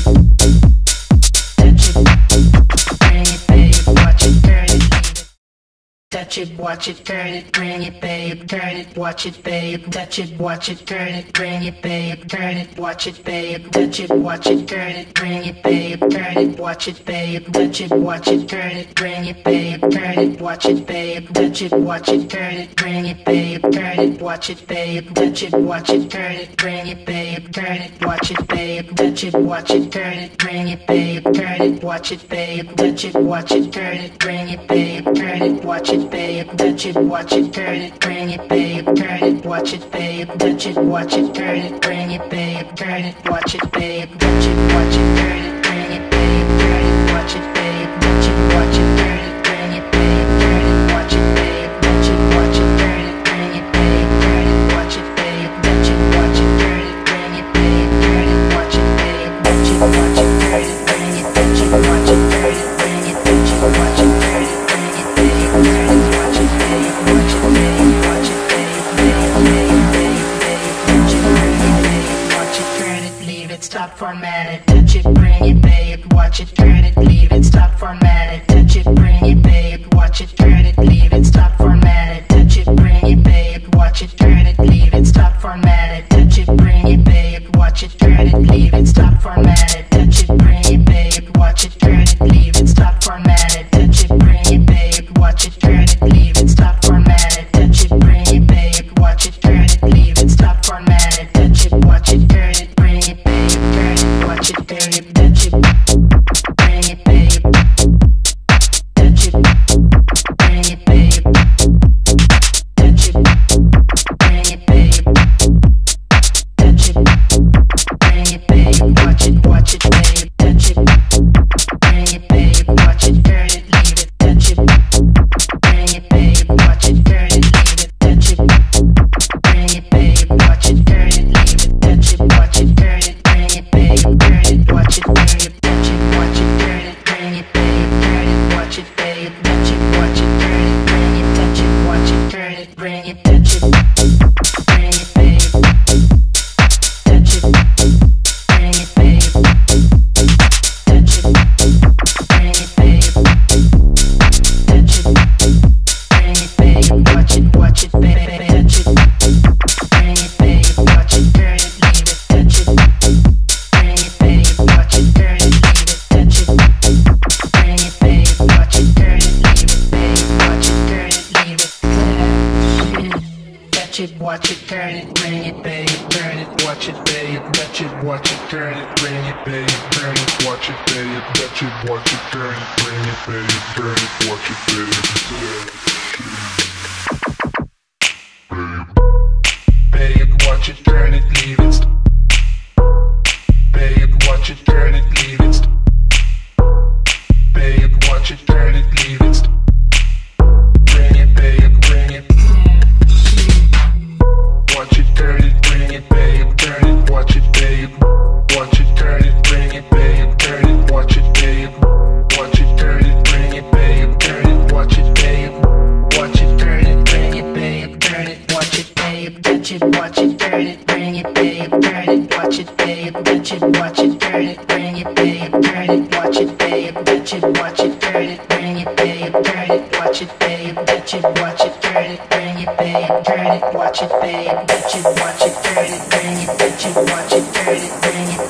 touch it, bring it, babe, watch it, turn it, leave it. Touch it, watch it, turn it, bring it, babe, turn it, watch it, babe. Touch it, watch it, turn it, bring it, babe, turn it, watch it, babe. Touch it, watch it, turn it, bring it, babe, turn it, watch it, babe. Touch it, watch it, turn it, bring it, babe, turn it, watch it, babe. Touch it, watch it, turn it, bring it, babe, turn it, watch it, babe. Touch it, watch it, turn it, bring it, babe, turn it, watch it, babe. Touch it, watch it, turn it, bring it, babe, turn it, watch it, babe. Touch it, watch it, turn it, bring it, babe, turn it, watch it, babe. Touch it, watch it, turn it, bring it, babe, turn it, watch it, babe. Touch it, watch it, turn it, bring it, babe, turn it, watch it, babe. Touch it, watch it, turn it, bring it, babe, turn it, watch it, babe. Touch it, watch it, turn it, bring it, babe, turn it, watch it, babe. Touch it, watch it, turn it, bring it, babe, turn it, watch it, babe. Touch it, watch it, turn it, bring it, babe, turn it, watch it, babe. Touch it, watch it, turn it, bring it, touch it, watch it, turn it, bring it, touch it, watch it, turn it, bring it, babe, turn it, watch it, babe, watch it, babe, watch it, babe, babe, babe, babe, babe, touch it, bring it, babe, watch it, turn it, leave it, stop, format it, touch it, bring it, babe, watch it, turn it, leave it, stop, format it, touch it, bring it, babe, watch it, turn it, leave it, stop, format it, touch it, bring it, babe, watch it, turn it, leave it, stop, format it, touch it, bring it, babe, watch it, turn it, leave it, stop, format it, touch it, bring it, babe, watch it, turn it, leave it, stop, format it, touch it, bring it, babe, watch it, turn it, leave it, stop, format it, touch it, bring it, babe, watch it, turn it, leave it, stop, format it, touch it, watch it, turn it, bring it, babe, turn it, watch it, turn it, touch it, bring it, babe, touch it, bring it, babe, touch it, bring it, babe, touch it, bring it, babe, watch it, watch it, babe, touch it, bring it, babe, watch it, turn it, leave it, touch it, bring it, babe, watch it, turn it, leave it, touch it, bring it, babe, watch it, turn it, leave it, touch it, watch it, turn it, bring it, babe, turn it, watch it, bring it, touch it, watch it, turn it, bring it, babe, turn it, watch it, babe, touch it, watch it, turn it, bring it, touch it, watch it, turn it, bring it, touch it, bring it, babe, touch it, bring it, babe, touch it, bring it, babe, touch it, bring it, babe, watch it, watch it, babe, touch it, bring it, babe, watch it, turn it, leave it, touch it, bring it, babe, watch it, turn it, leave it, touch it, bring it, babe, watch it, turn it, leave it, babe, watch it, turn it, leave it, touch it, watch it, turn it, bring it, babe, turn it, watch it, babe, touch it, watch it, turn it, bring it, babe, turn it, watch it, babe, touch it, watch it, turn it, bring it, babe, turn it, watch it, babe, babe, watch it, turn it, leave it, babe, watch it, turn it, leave it, babe, watch it, turn it, leave it, bring it, babe, bring it, watch it, turn it, bring it, babe, turn it, watch it, babe, watch it, turn it, bring it, babe, turn it, watch it, babe, watch it, turn it, bring it, babe, turn it, watch it, babe, watch it, turn it, bring it, babe, turn it, watch it, babe, touch it, watch it, turn it, bring it, babe, turn it, watch it, babe, touch it, watch it, turn it, bring it, babe, turn it, watch it, babe, touch it, watch it, turn it, bring it, babe, turn it, watch it, babe, touch it, watch it, turn it, bring it, babe, turn it, watch it, babe, touch it, watch it, turn it, bring it, touch it, watch it, turn it, bring it,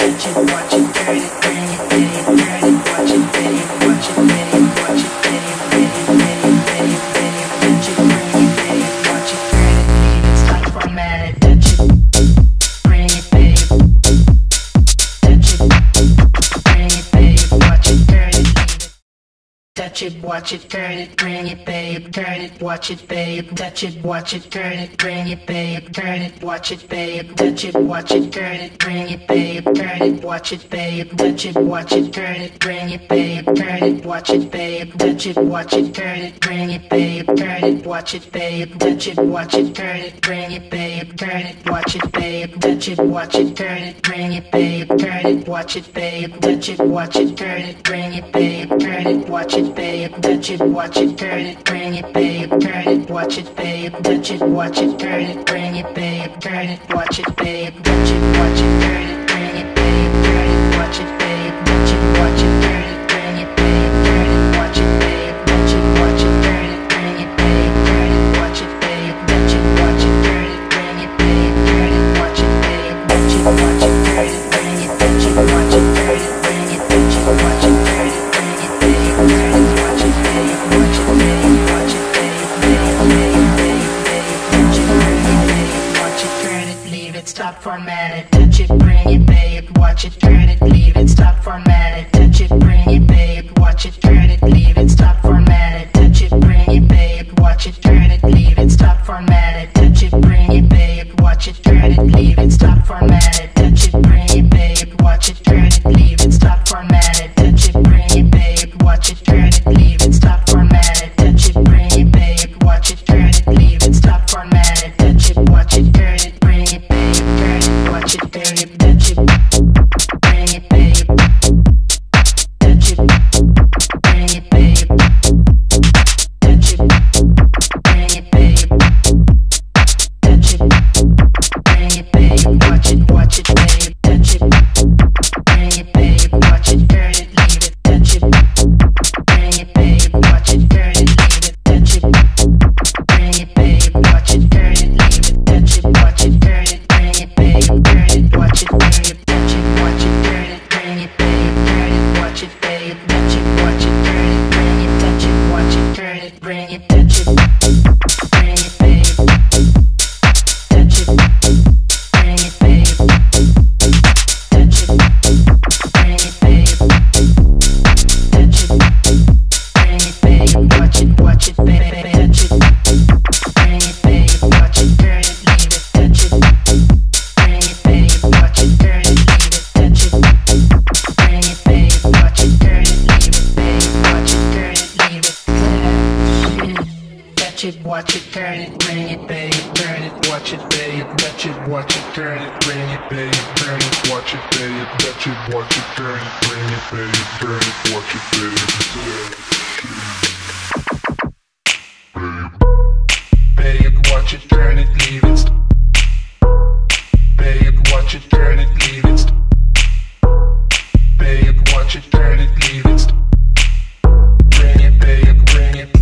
touch it, watch it, turn it, bring it, babe, turn it, watch it, babe, touch it, watch it, turn it, bring it, babe, turn it, watch it, babe, touch it, watch it, turn it, bring it, babe, turn it, watch it, babe, touch it, watch it, turn it, bring it, babe, turn it, watch it, babe, touch it, watch it, turn it, bring it, babe, turn it, watch it, babe, touch it, watch it, turn it, bring it, babe, turn it, watch it, babe, touch it, watch it, turn it, bring it, babe, turn it, watch it, babe, touch it, watch it, turn it, bring it, babe, turn it, watch it, babe, touch it, watch it, turn it, bring it, babe, turn it, watch it, babe, touch it, watch it, turn it, bring it, babe, turn it, watch it, babe, touch it, watch it, turn it, bring it, babe, turn it, watch it, babe, touch it, watch it, turn it, bring it, babe, turn it, watch it, babe, touch it, watch it, turn it, bring it, babe, turn it, watch it, babe, touch it, watch it, turn it, bring it, babe, turn it, watch it, babe, touch it, watch it, turn it, bring it, touch it, watch it, turn it, bring it, touch it, watch it, turn it, bring it, babe, turn it, watch it, babe, watch it, babe, watch it, babe, babe, babe, babe, babe, touch it, bring it, babe, watch it, turn it, leave it, stop, format it, touch it, bring it, babe, watch it, turn it, leave it, stop, format it, touch it, bring it, babe, watch it, turn it, leave it, stop, format it, touch it, bring it, babe, watch it, turn it, leave it, stop, format it, touch it, bring it, babe, watch it, turn it, leave it, stop, format it, touch it, bring it, babe, watch it, turn it, leave it, stop, format it, touch it, bring it, babe, watch it, turn it, leave it, stop, format it, touch it, bring it, babe, watch it, turn it, leave it, stop, format it, touch it, watch it, turn it, bring it, babe, turn it, watch it, turn it, touch it, bring it, babe, touch it, bring it, babe, touch it, bring it, babe, touch it, bring it, babe, watch it, watch it, babe, touch it, bring it, babe, watch it, turn it, leave it, touch it, bring it, babe, watch it, turn it, leave it, touch it, bring it, babe, watch it, turn it, leave it, touch it, watch it, turn it, bring it, babe, turn it, watch it, babe, touch it, watch it, turn it, bring it, babe, turn it, watch it, babe, touch it, watch it, turn it, bring it, touch it, watch it, turn it, bring it, touch it, bring it, babe, touch it, bring it, babe, touch it, bring it, babe, touch it, bring it, babe, watch it, watch it, babe, touch it, bring it, babe, watch it, turn it, leave it, touch it, bring it, babe, watch it, turn it, leave it, touch it, bring it, babe, watch it, turn it, leave it, babe, watch it, turn it, leave it, touch it, watch it, turn it, bring it, babe, turn it, watch it, babe, touch it, watch it, turn it, bring it, babe, turn it, watch it, babe, touch it, watch it, turn it, bring it, babe, turn it, watch it, babe. Babe, watch it, turn it, leave it. Babe, watch it, turn it, leave it. Babe, watch it, turn it, leave it. Bring it, babe, bring it.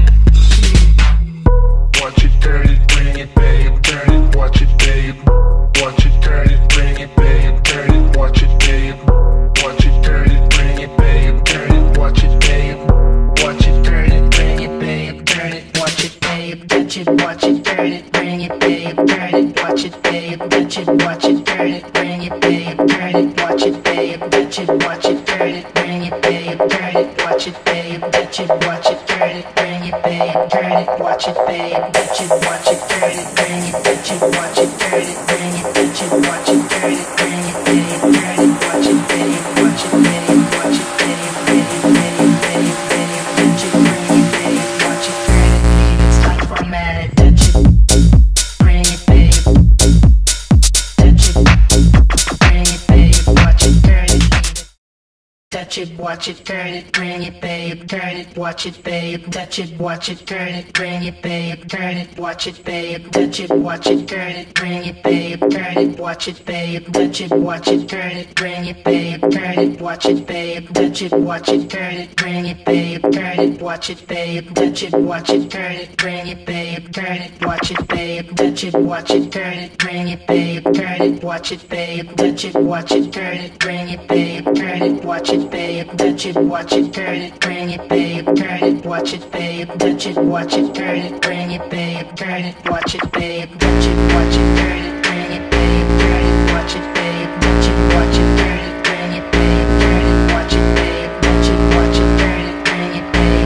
Watch it, turn it, bring it, babe, turn it, watch it, babe. Watch it, turn it, bring it, babe, turn it, watch it, babe. Watch it, turn it, bring it, babe, turn it, watch it, babe. Watch it, turn it, bring it, babe, turn it, watch it, babe, touch it, watch it, turn it, bring it, babe, turn it, watch it, babe, touch it, watch it, turn it, bring it, babe, turn it, watch it, babe, touch it, watch it, turn it, bring it, babe, turn it, watch it, babe, touch it, watch it, turn it, bring it, babe, turn it, watch it, babe, touch it, watch it, turn it, bring it, touch it, watch it, turn it, bring it, touch it, watch it, turn it, bring it, babe, turn it, watch it, babe, watch it, babe, watch it, babe, babe, babe, babe, babe, touch it, bring it, babe, watch it, turn it, leave it, stop, format it, touch it, bring it, babe, touch it, bring it, babe, watch it, turn it, leave it. Touch it, watch it, turn it, bring it, babe, turn it, watch it, babe, touch it, watch it, turn it, bring it, babe, turn it, watch it, babe, touch it, watch it, turn it, bring it, babe, turn it, watch it, babe, touch it, watch it, turn it, bring it, babe, turn it, watch it, babe, touch it, watch it, turn it, bring it, babe, turn it, watch it, babe, touch it, watch it, turn it, bring it, babe, turn it, watch it, babe, touch it, watch it, turn it, bring it, babe, turn it, watch it, babe, touch it, watch it, turn it, bring it, babe, turn it, watch it, babe, touch it, watch it, turn it, bring it, babe, turn it, watch it, babe, touch it, watch it, turn it, bring it, babe, turn it, watch it, babe, touch it, watch it, turn it, bring it, babe, turn it, watch it, babe, touch it, watch it, turn it, bring it, babe, turn it, watch it, babe, touch it, watch it, turn it, bring it, babe.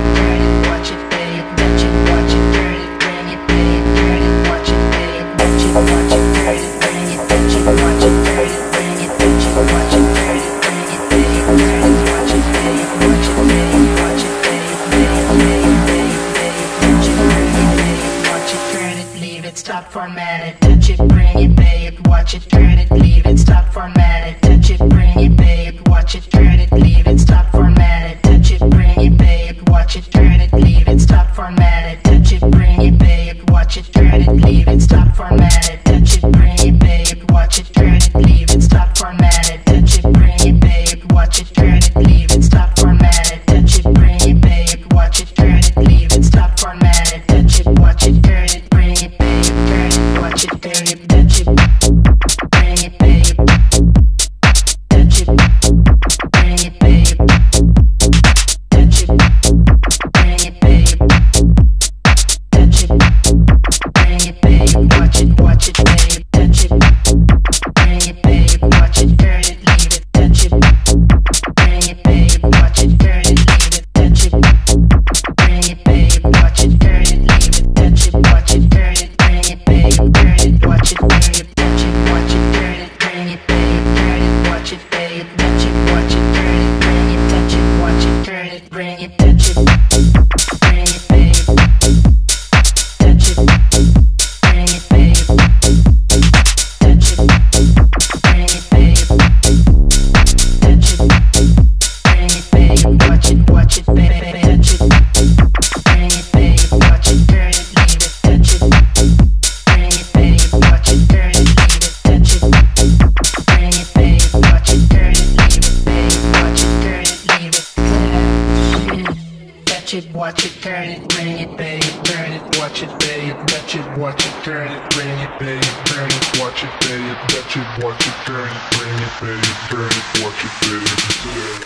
formatted, touch it, bring it, babe, watch it, turn it, leave it, stop formatted, touch it, bring it, babe, watch it, turn it, leave it, stop formatted, touch it, bring it, babe, watch it, turn it, leave it, stop formatted, touch it, bring it, babe, watch it, turn it, leave it, stop formatted, touch it, bring it, babe, watch it, turn it, leave it, stop formatted, touch it, bring it, babe, watch it, turn it, leave it, stop formatted, touch it, bring it, babe, watch it, turn it, leave it, stop formatted, touch it, watch it, turn it, bring it, babe, turn it, watch it, turn it, touch it, bring it, babe, touch it, bring it, babe, touch it, bring it, babe, touch it, bring it, babe, watch it, watch it, babe, touch it, bring it, babe, watch it, turn it, leave it, touch it, bring it, babe, watch it, turn it, leave it, touch it, bring it, babe, watch it, turn it, leave it, touch it, watch it, turn it, bring it, babe, turn it, watch it, bring it, touch it, watch it, turn it, bring it, babe, turn it, watch it, babe, touch it, watch it, turn it, bring it, touch it, watch it, turn it, bring it, touch it, bring it, babe, touch it, bring it, babe, touch it, bring it, babe, touch it, bring it, babe, watch it, watch it, babe, touch it, bring it, babe, watch it, turn it, leave it, touch it, bring it, babe, watch it, turn it, leave it, touch it, bring it, babe, watch it, turn it, leave it, babe, watch it, turn it, leave it, touch it, watch it, turn it, bring it, babe, turn it, watch it, babe, touch it, watch it, turn it, bring it, babe, turn it, watch it, babe, touch it, watch it, turn it, bring it, babe, turn it, watch it, babe,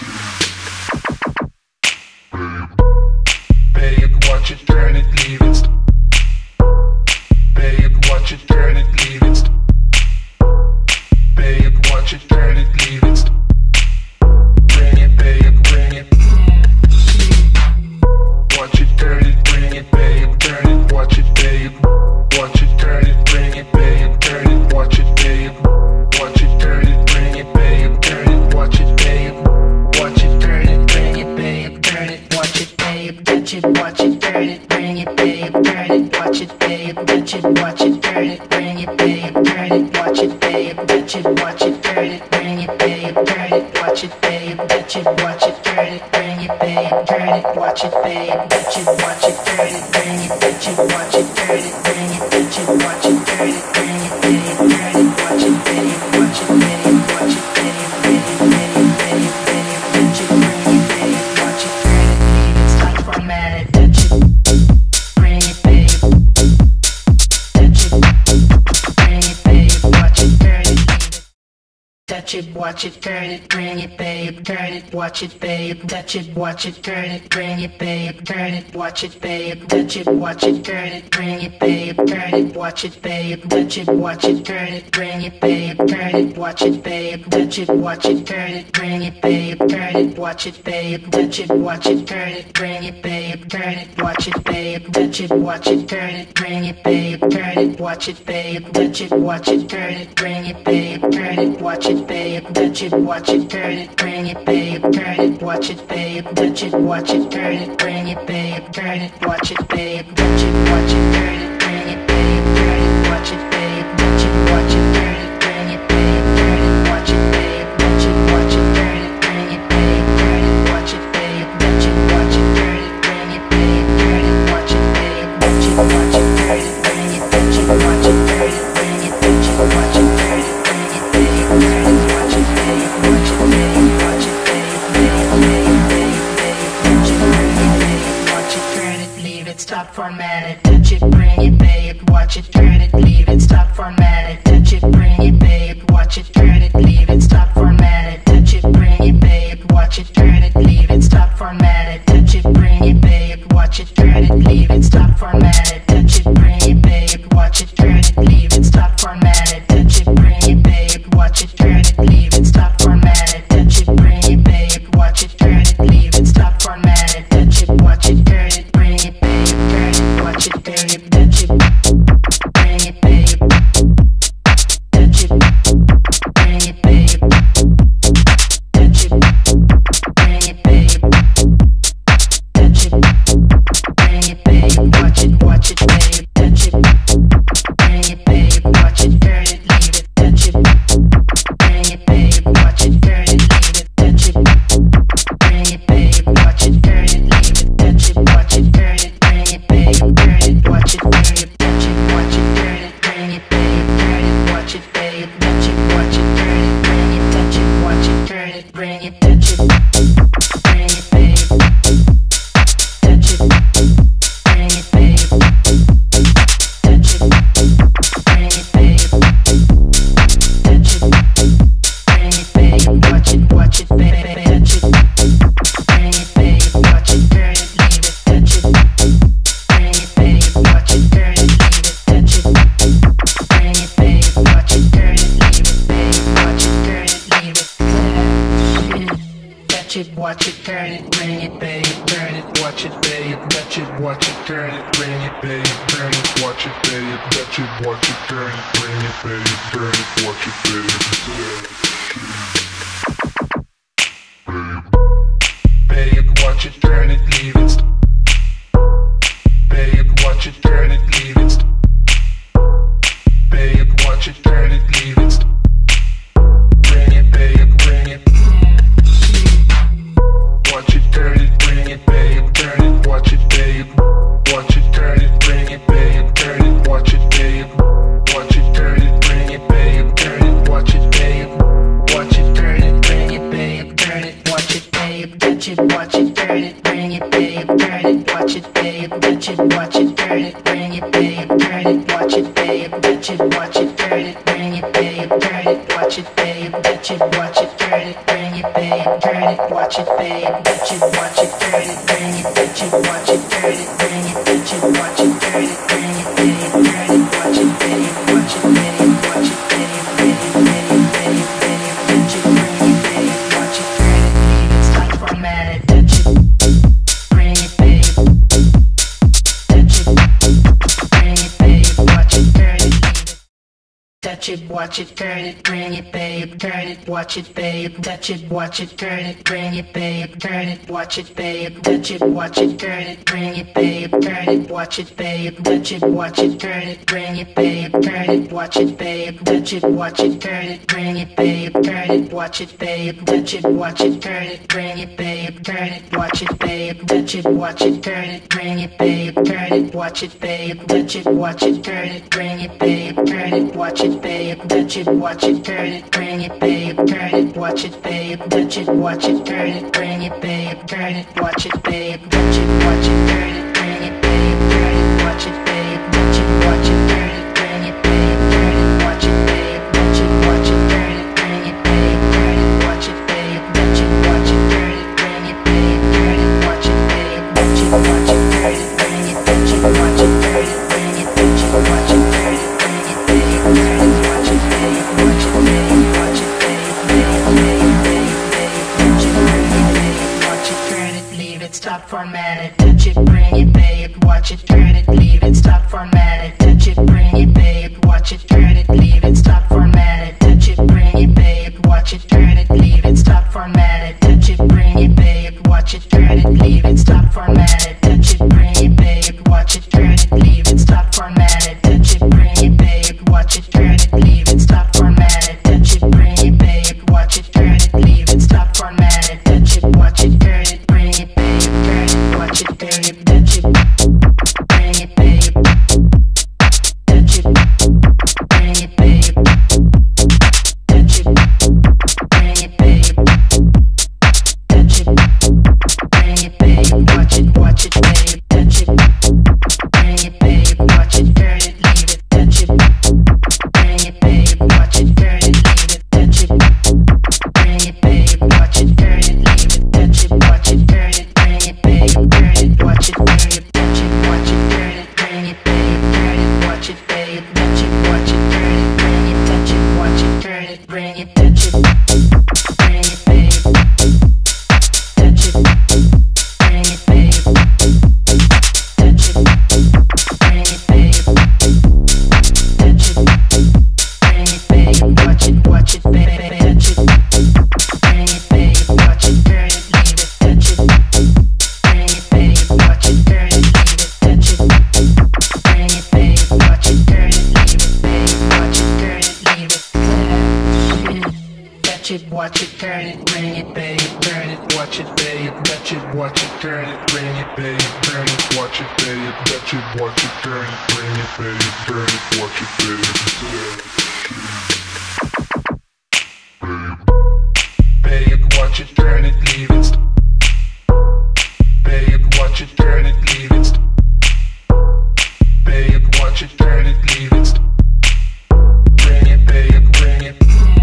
babe, watch it, turn it, leave it, babe, watch it, turn it, leave it, babe, watch it, turn it, leave it, bring it, babe, bring it, watch it, turn it, bring it, babe, turn it, watch it, babe, watch it, turn it, bring it, babe, turn it, watch it, babe, watch it, turn it, bring it, babe, turn it, watch it, babe, watch it, turn it, bring it, babe, turn it, watch it, babe, touch it, watch it, turn it, bring it, babe, turn it, watch it, babe, touch it, watch it, turn it, bring it, babe, turn it, watch it, babe, touch it, watch it, turn it, bring it, babe, turn it, watch it, babe, touch it, watch it, turn it, bring it, babe, turn it, watch it, babe, touch it, watch it, turn it, bring it, touch it, watch it, turn it, bring it, touch it, watch it, turn it, bring it, babe, turn it, watch it, babe, watch it, babe, watch it, babe, babe, babe, babe, babe, touch it, bring it, babe, watch it, turn it, leave it, stop formatted, touch it, bring it, babe, touch it, bring it, babe, watch it, turn it, leave it. Touch it, watch it, turn it, bring it, babe, turn it, watch it, babe, touch it, watch it, turn it, bring it, babe, turn it, watch it, babe, touch it, watch it, turn it, bring it, babe, turn it, watch it, babe, touch it, watch it, turn it, bring it, babe, turn it, watch it, babe, touch it, watch it, turn it, bring it, babe, turn it, watch it, babe, touch it, watch it, turn it, bring it, babe, turn it, watch it, babe, touch it, watch it, turn it, bring it, babe, turn it, watch it, babe, touch it, watch it, turn it, bring it, babe, turn it, watch it, babe, touch it, watch it, turn it, bring it, babe, turn it, watch it, babe, touch it, watch it, turn it, bring it, babe, turn it, watch it, babe, touch it, watch it, turn it, bring it, babe, turn it, watch it, babe, touch it, watch it, turn it, bring it, babe, turn it, watch it, babe, touch it, watch it, turn it, bring it, babe, turn it, watch it, babe, touch it, watch it, turn it, bring it, babe, turn it, watch it, babe, touch it, watch it, turn it, bring it, touch it, watch it, turn it, bring it, touch it, watch it, turn it, bring it, babe, turn it, watch it, babe, watch it, babe, watch it, babe, babe, babe, babe, babe, touch it, bring it, babe, watch it, turn it, leave it, stop formatted, touch it, bring it, babe, watch it, turn it, leave it, stop formatted, touch it, bring it, babe, watch it, turn it, leave it, stop formatted, touch it, bring it, babe, watch it, turn it, leave it, stop formatted, touch it, bring it, babe, watch it, turn it, leave it, stop formatted, touch it, bring it, babe, watch it, turn it, leave it, stop formatted, touch it, bring it, babe, watch it, turn it, leave it, stop formatted, touch it, bring it, babe, watch it, turn it, leave it, stop formatted, touch it, watch it, turn it, bring it, babe, turn it, watch it. touch it, watch it, turn it, bring it, babe, turn it, watch it, babe, touch it, watch it, turn it, bring it, babe, turn it, watch it, babe, touch it, watch it, turn it, bring it, babe, turn it, watch it, babe. Babe, watch it, turn it, leave it. Babe, watch it, turn it, leave it. Babe, watch it, turn it, leave it. Bring it, babe, bring it. Watch it, turn it, bring it, babe, turn it, watch it, babe. Watch it, turn it, bring it, babe, turn it, watch it, babe. Watch it, turn it, bring it, babe, turn it, watch it, babe. Watch it, turn it, bring it, babe, turn it, watch it, babe. Touch it, watch it, turn it, bring it, babe, turn it, watch it, babe. Touch it, watch it, turn it, bring it, babe, turn it, watch it, babe. Touch it, watch it, turn it, bring it, babe, turn it, watch it, babe. Touch it, watch it, turn it, bring it, babe, turn it, watch it, babe. Touch it, watch it, turn it, bring it, touch it, watch it, turn it, bring it, touch it, watch it, turn it, bring it, babe, turn it, watch it, babe, watch it, babe, watch it, babe, babe, babe, babe, babe, touch it, bring it, babe, watch it, turn it, leave it, stop, format it, touch it, bring it, babe, touch it, bring it, babe, watch it, turn it, leave it. Touch it, watch it, turn it, bring it, babe, turn it, watch it, babe. Touch it, watch it, turn it, bring it, babe, turn it, watch it, babe. Touch it, watch it, turn it, bring it, babe, turn it, watch it, babe. Touch it, watch it, turn it, bring it, babe, turn it, watch it, babe. Touch it, watch it, turn it, bring it, babe, turn it, watch it, babe. Touch it, watch it, turn it, bring it, babe, turn it, watch it, babe. Touch it, watch it, turn it, bring it, babe, turn it, watch it, babe. Touch it, watch it, turn it, bring it, babe, turn it, watch it, babe. Touch it, watch it, turn it, bring it, babe, turn it, watch it, babe. Touch it, watch it, turn it, bring it, babe, turn it, watch it, babe. Touch it, watch it, turn it, bring it, babe, turn it, watch it, babe. Touch it, watch it, turn it, bring it, babe, turn it, watch it, babe. Touch it, watch it, turn it, bring it, babe, turn it, watch it, babe. Touch it, watch it, turn it, bring it, babe, turn it, watch it, babe. Touch it, watch it, turn it, bring it, touch it, watch it, turn it, bring it, touch it, watch it, turn it, bring it, babe, turn it, watch it, babe, watch it, babe, watch it, babe, babe, babe, babe, babe, touch it, bring it, babe, watch it, turn it, leave it, stop, format it, touch it, bring it, babe, watch it, turn it, leave it, stop, format it, touch it, bring it, babe, watch it, turn it, leave it, stop, format it, touch it, bring it, babe, watch it, turn it, leave it, stop, format it, touch it, bring it, babe, watch it, turn it, leave it, stop, format it, touch it, bring it, babe, watch it, turn it, leave it, stop, format it, touch it, bring it, babe, watch it, turn it, leave it, stop, format it, touch it, bring it, babe, watch it, turn it, leave it, stop, format it, touch it, watch it, turn it, bring it, babe, turn it, watch it, turn it, touch it, bring it, babe, touch it, bring it, babe, touch it, bring it, babe, touch it, bring it, babe, watch it, watch it, babe, touch it, bring it, babe, watch it, turn it, leave it, touch it, bring it, babe, watch it, turn it, leave it, touch it, bring it, babe, watch it, turn it, leave it, touch it, watch it, turn it, bring it, babe, turn it, watch it, bring it, touch it, watch it, turn it, bring it, babe, turn it, watch it, babe, touch it, watch it, turn it, bring it, touch it, watch it, turn it, bring it, touch it, bring it, babe, touch it, bring it, babe, touch it, bring it, babe, touch it, bring it, babe, watch it, watch it, babe, touch it, bring it, babe, watch it, turn it, leave it, touch it, bring it, babe, watch it, turn it, leave it, touch it, bring it, babe, watch it, turn it, leave it, babe, watch it, turn it, leave it, touch it, watch it, turn it, bring it, babe, turn it, watch it, babe, touch it, watch it, turn it, bring it, babe, turn it, watch it, babe, touch it, watch it, turn it, bring it, babe, turn it, watch it, babe. Babe, watch it, turn it, leave it. Babe, watch it, turn it, leave it. Babe, watch it, turn it, leave it. Bring it, babe, bring it.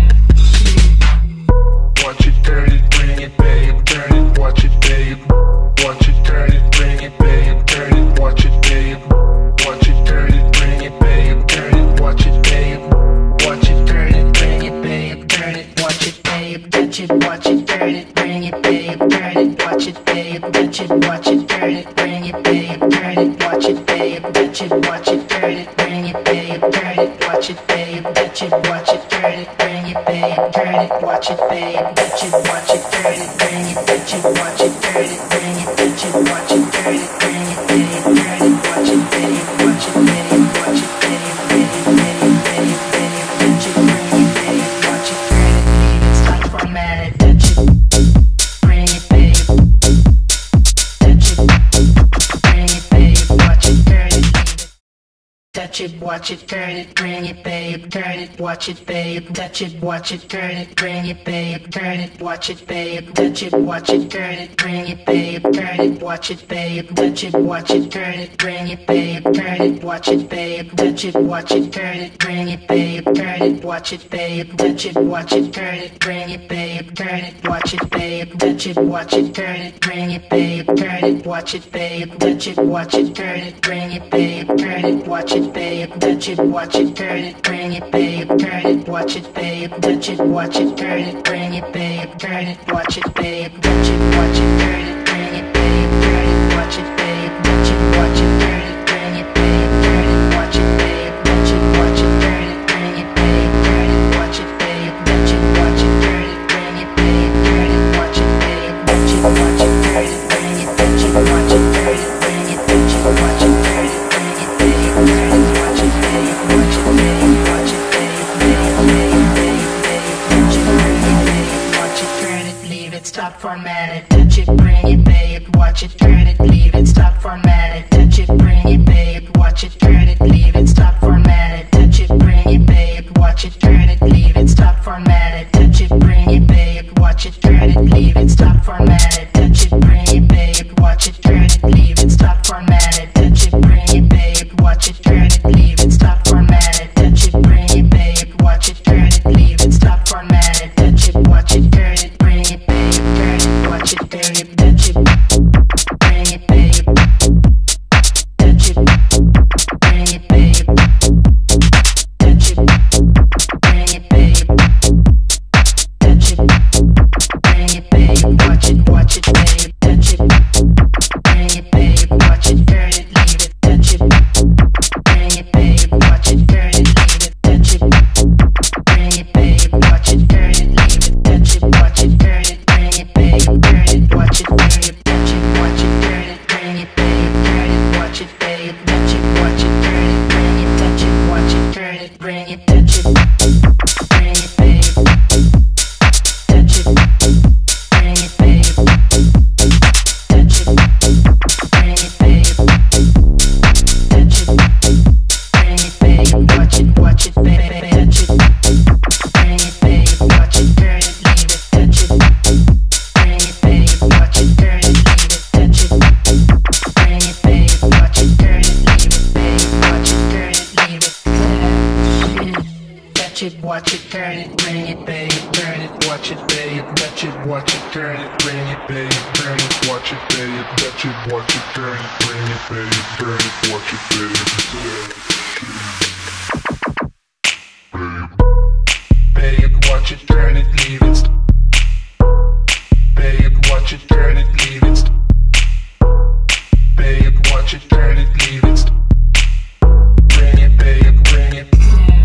Watch it, turn it, bring it, babe, turn it, watch it, babe. Watch it, turn it, bring it, babe, turn it, watch it, babe. Watch it, turn it, bring it, babe, turn it, watch it, babe. Watch it, turn it, bring it, babe, turn it, watch it, babe. Touch it, watch it. it, turn it, bring it, babe, turn it, watch it, babe, touch it, watch it, turn it, bring it, babe, turn it, watch it, babe, touch it, watch it, turn it, bring it, babe, turn it, watch it, babe, touch it, watch it, turn it, bring it, babe, turn it, watch it, babe, touch it, watch it, turn it, bring it, touch it, watch it, turn it, bring it, touch it, watch it, turn it, bring it, babe, turn it, watch it, babe, watch it, babe, watch it, babe, babe, babe, babe, babe, touch it, bring it, babe, watch it, turn it, leave it, stop, format it, touch it, bring it, babe, touch it, bring it, babe, watch it, turn it, leave it. Touch it, watch it, turn it, bring it, babe, turn it, watch it, babe, touch it, watch it, turn it, bring it, babe, turn it, watch it, babe, touch it, watch it, turn it, bring it, babe, turn it, watch it, babe, touch it, watch it, turn it, bring it, babe, turn it, watch it, babe, touch it, watch it, turn it, bring it, babe, turn it, watch it, babe, touch it, watch it, turn it, bring it, babe, turn it, watch it, babe, touch it, watch it, turn it, bring it, babe, turn it, watch it, babe, touch it, watch it, turn it, bring it, babe, turn it, watch it, babe, touch it, watch it, turn it, bring it, babe, turn it, watch it, babe, touch it, watch it, turn it, bring it, babe, turn it, watch it, babe, touch it, watch it, turn it, bring it, babe, turn it, watch it, babe, touch it, watch it, turn it, bring it, babe, turn it, watch it, babe, touch it, watch it, turn it, bring it, babe, turn it, watch it, babe, touch it, watch it, turn it, bring it, babe, turn it, watch it, babe, touch it, watch it, turn it, bring it, touch it, watch it, turn it, bring it, touch it, watch it, turn it, bring it, babe, turn it, watch it, babe, watch it, babe, watch it, babe, babe, babe, babe, babe, touch it, bring it, babe, watch it, turn it, leave it, stop, format it, touch it, bring it, babe, watch it, turn it, leave it, stop, format it, touch it, bring it, babe, watch it, turn it, leave it, stop, format it, touch it, bring it, babe, watch it, turn it, leave it, stop, format it, touch it, bring it, babe, watch it, turn it, leave it, stop, format it, touch it, bring it, babe, watch it, turn it, leave it, stop, format it, touch it, bring it, babe, watch it, turn it, leave it, stop, format it, touch it, bring it, babe, watch it, turn it, leave it, stop, format it, touch it, watch it, turn it, bring it, babe, turn it, watch it, turn it, touch it, bring it, babe, touch it, bring it, babe, touch it, bring it, babe, touch it, bring it, babe, watch it, watch it, babe, touch it, bring it, babe, watch it, turn it, leave it, touch it, bring it, babe, watch it, turn it, leave it, touch it, bring it, babe, watch it, turn it, leave it, touch it, watch it, turn it, bring it, babe, turn it, watch it, babe, touch it, watch it, turn it, bring it, babe, turn it, watch it, babe, touch it, watch it, turn it, bring it, touch it, watch it, turn it, bring it, touch it, bring it, babe, touch it, bring it, babe, touch it, bring it, babe, touch it, bring it, babe, watch it, watch it, babe, touch it, bring it, babe, watch it, turn it, leave it, touch it, bring it, babe, watch it, turn it, leave it, touch it, bring it, babe, watch it, turn it, leave it, babe, watch it, turn it, leave it, touch it, watch it, turn it, bring it, babe, turn it, watch it, babe, touch it, watch it, turn it, bring it, babe, turn it, watch it, babe, touch it, watch it, turn it, bring it, babe, turn it, watch it, babe, babe, watch it, turn it, leave it, babe, watch it, turn it, leave it, babe, watch it, turn it, leave it, bring it, babe, bring it,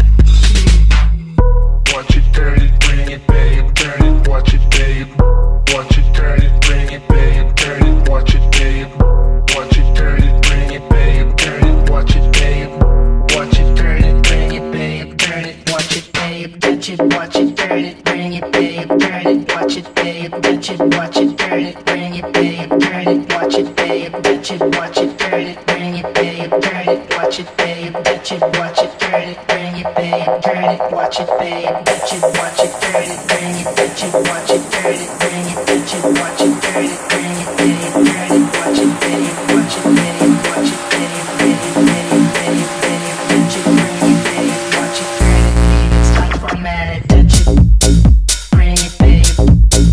watch it, turn it, bring it, babe, turn it, watch it, babe, watch it, turn it, bring it, babe, turn it, watch it, babe, watch it, turn it, bring it, babe, turn it, watch it, babe, watch it, turn it, bring it, babe, turn it, watch it, babe, touch it, watch it, turn it, bring it, babe, turn it, watch it, babe, touch it, watch it, turn it, bring it, babe, turn it, watch it, babe, touch it, watch it, turn it, bring it, babe, turn it, watch it, babe, touch it, watch it, turn it, bring it, babe, turn it, watch it, babe, touch it, watch it, turn it, bring it, touch it, watch it, turn it, bring it, touch it, watch it, turn it, bring it, babe, turn it, watch it, babe, watch it, babe, watch it, babe, babe, babe, babe, babe, touch it, bring it, babe, watch it, turn it, leave it, stop, format it, touch it, bring it, babe,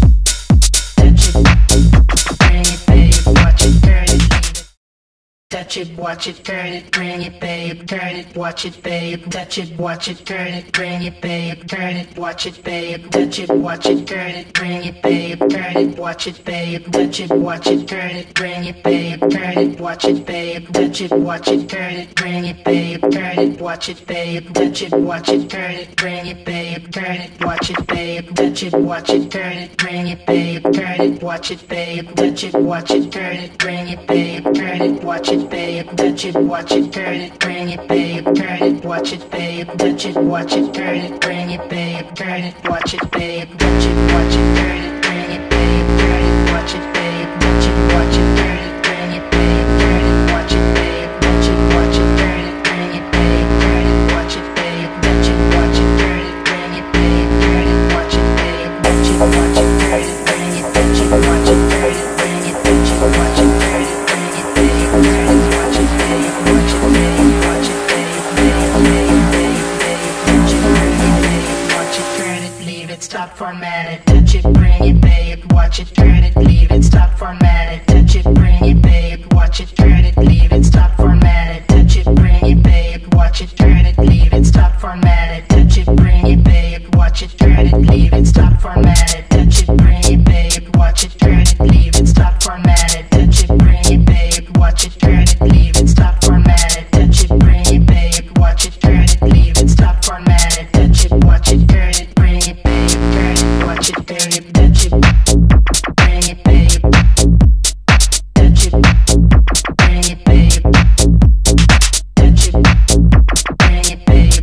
touch it, bring it, babe, watch it, turn it, leave it, touch touch it, watch it, turn it, bring it, babe, turn it, watch it, babe, touch it, watch it, turn it, bring it, babe, turn it, watch it, babe, touch it, watch it, turn it, bring it, babe, turn it, watch it, babe, touch it, watch it, turn it, bring it, babe, turn it, watch it, babe, touch it, watch it, turn it, bring it, babe, turn it, watch it, babe, touch it, watch it, turn it, bring it, babe, turn it, watch it, babe, touch it, watch it, turn it, bring it, babe, turn it, watch it, babe, touch it, watch it, turn it, bring it, babe, turn it, watch it, babe, touch it, watch it, turn it, bring it, babe, turn it, watch it, babe, touch it, watch it, turn it, bring it, babe, turn it, watch it, babe, touch it, watch it, turn it, bring it, babe, turn it, watch it, babe, touch it, watch it, turn it, bring it, babe, turn it, watch it, babe, touch it, watch it, turn it, bring it, babe, turn it, watch it, babe, touch it, watch it, turn it, bring it, babe, turn it, watch it, babe, touch it, watch it, turn it, bring it, touch it, watch it, turn it, bring it, touch it, watch it, turn it, bring it, babe, turn it, watch it, babe, watch it, babe, watch it, babe, babe, babe, babe, babe, touch it, bring it, babe, watch it, turn it, leave it, stop, format it, touch it, bring it, babe, watch it, turn it, leave it, stop, format it, touch it, bring it, babe, watch it, turn it, leave it, stop, format it, touch it, bring it, babe, watch it, turn it, leave it, stop, format it, touch it, bring it, babe, watch it, turn it, leave it, stop, format it, touch it, bring it, babe, watch it, turn it, leave it, stop, format it, touch it, bring it, babe, watch it, turn it, leave it, stop, format it, touch it, bring it, babe, watch it, turn it, leave it, stop, format it, touch it, watch it, turn it, bring it, babe, turn it, watch it, turn it, touch it, bring it, babe, touch it, bring it, babe, touch it, bring it, babe,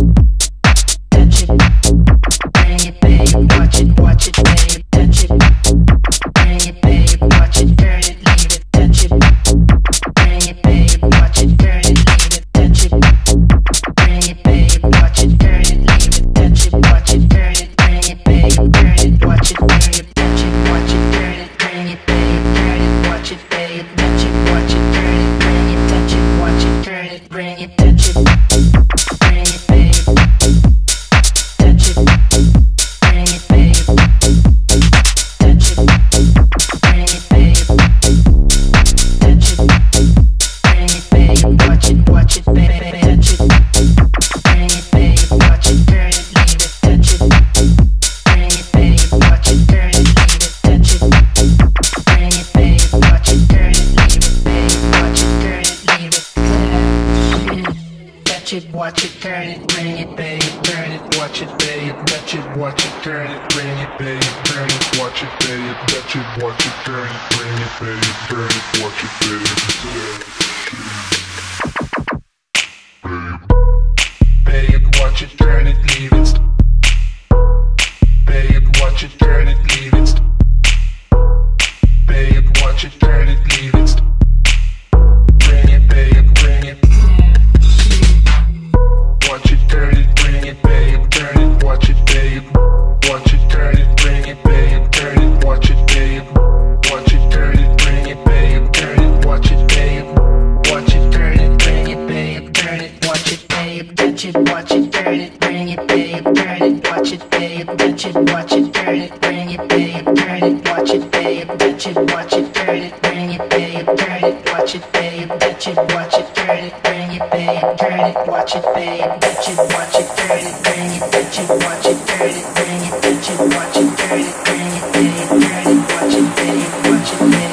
touch it, bring it, babe, watch it, watch it, babe, touch it, bring it, babe, watch it, turn it, leave it, touch it, bring it, babe, watch it, turn it, leave it, touch it, bring it, babe, watch it, turn it, leave it, touch it, watch it, turn it, bring it, babe, turn it, watch it, bring it, touch it, watch it, turn it, bring it, babe, turn it, watch it, babe, touch it, watch it, turn it, bring it, touch it, watch it, turn it, bring it, touch it, bring it, babe, touch it, bring it, babe, touch it, bring it, babe, touch it, bring it, babe, watch it, watch it, babe, touch it, bring it, babe, watch it, turn it, leave it, touch it, bring it, babe, watch it, turn it, leave it, touch it, bring it, babe, watch it, turn it, leave it, babe, watch it, turn it, leave it, touch it, watch it, turn it, bring it, babe, turn it, watch it, babe, touch it, watch it, turn it, bring it, babe, turn it, watch it, babe, touch it, watch it, turn it, bring it, babe, turn it, watch it, babe, babe, watch it, turn it, leave it, babe, watch it, turn it, leave it, babe, watch it, turn it, leave it, bring it, babe, bring it, watch it, turn it, bring it, babe, turn it, watch it, babe, watch it, turn it, bring it, babe, turn it, watch it, babe, watch it, turn it, bring it, babe, turn it, watch it, babe, watch it, turn it, bring it, babe, turn it, watch it, babe, touch it, watch it, turn it, bring it, babe, turn it, watch it, babe, touch it, watch it, turn it, bring it, babe, turn it, watch it, babe, touch it, watch it, turn it, bring it, babe, turn it, watch it, babe, touch it, watch it, turn it, bring it, babe, turn it, watch it, babe, touch it, watch it, turn it, bring it, touch it, watch it, turn it, bring it, touch it, watch it, turn it, bring it, babe, turn it, watch it, babe, watch it, babe.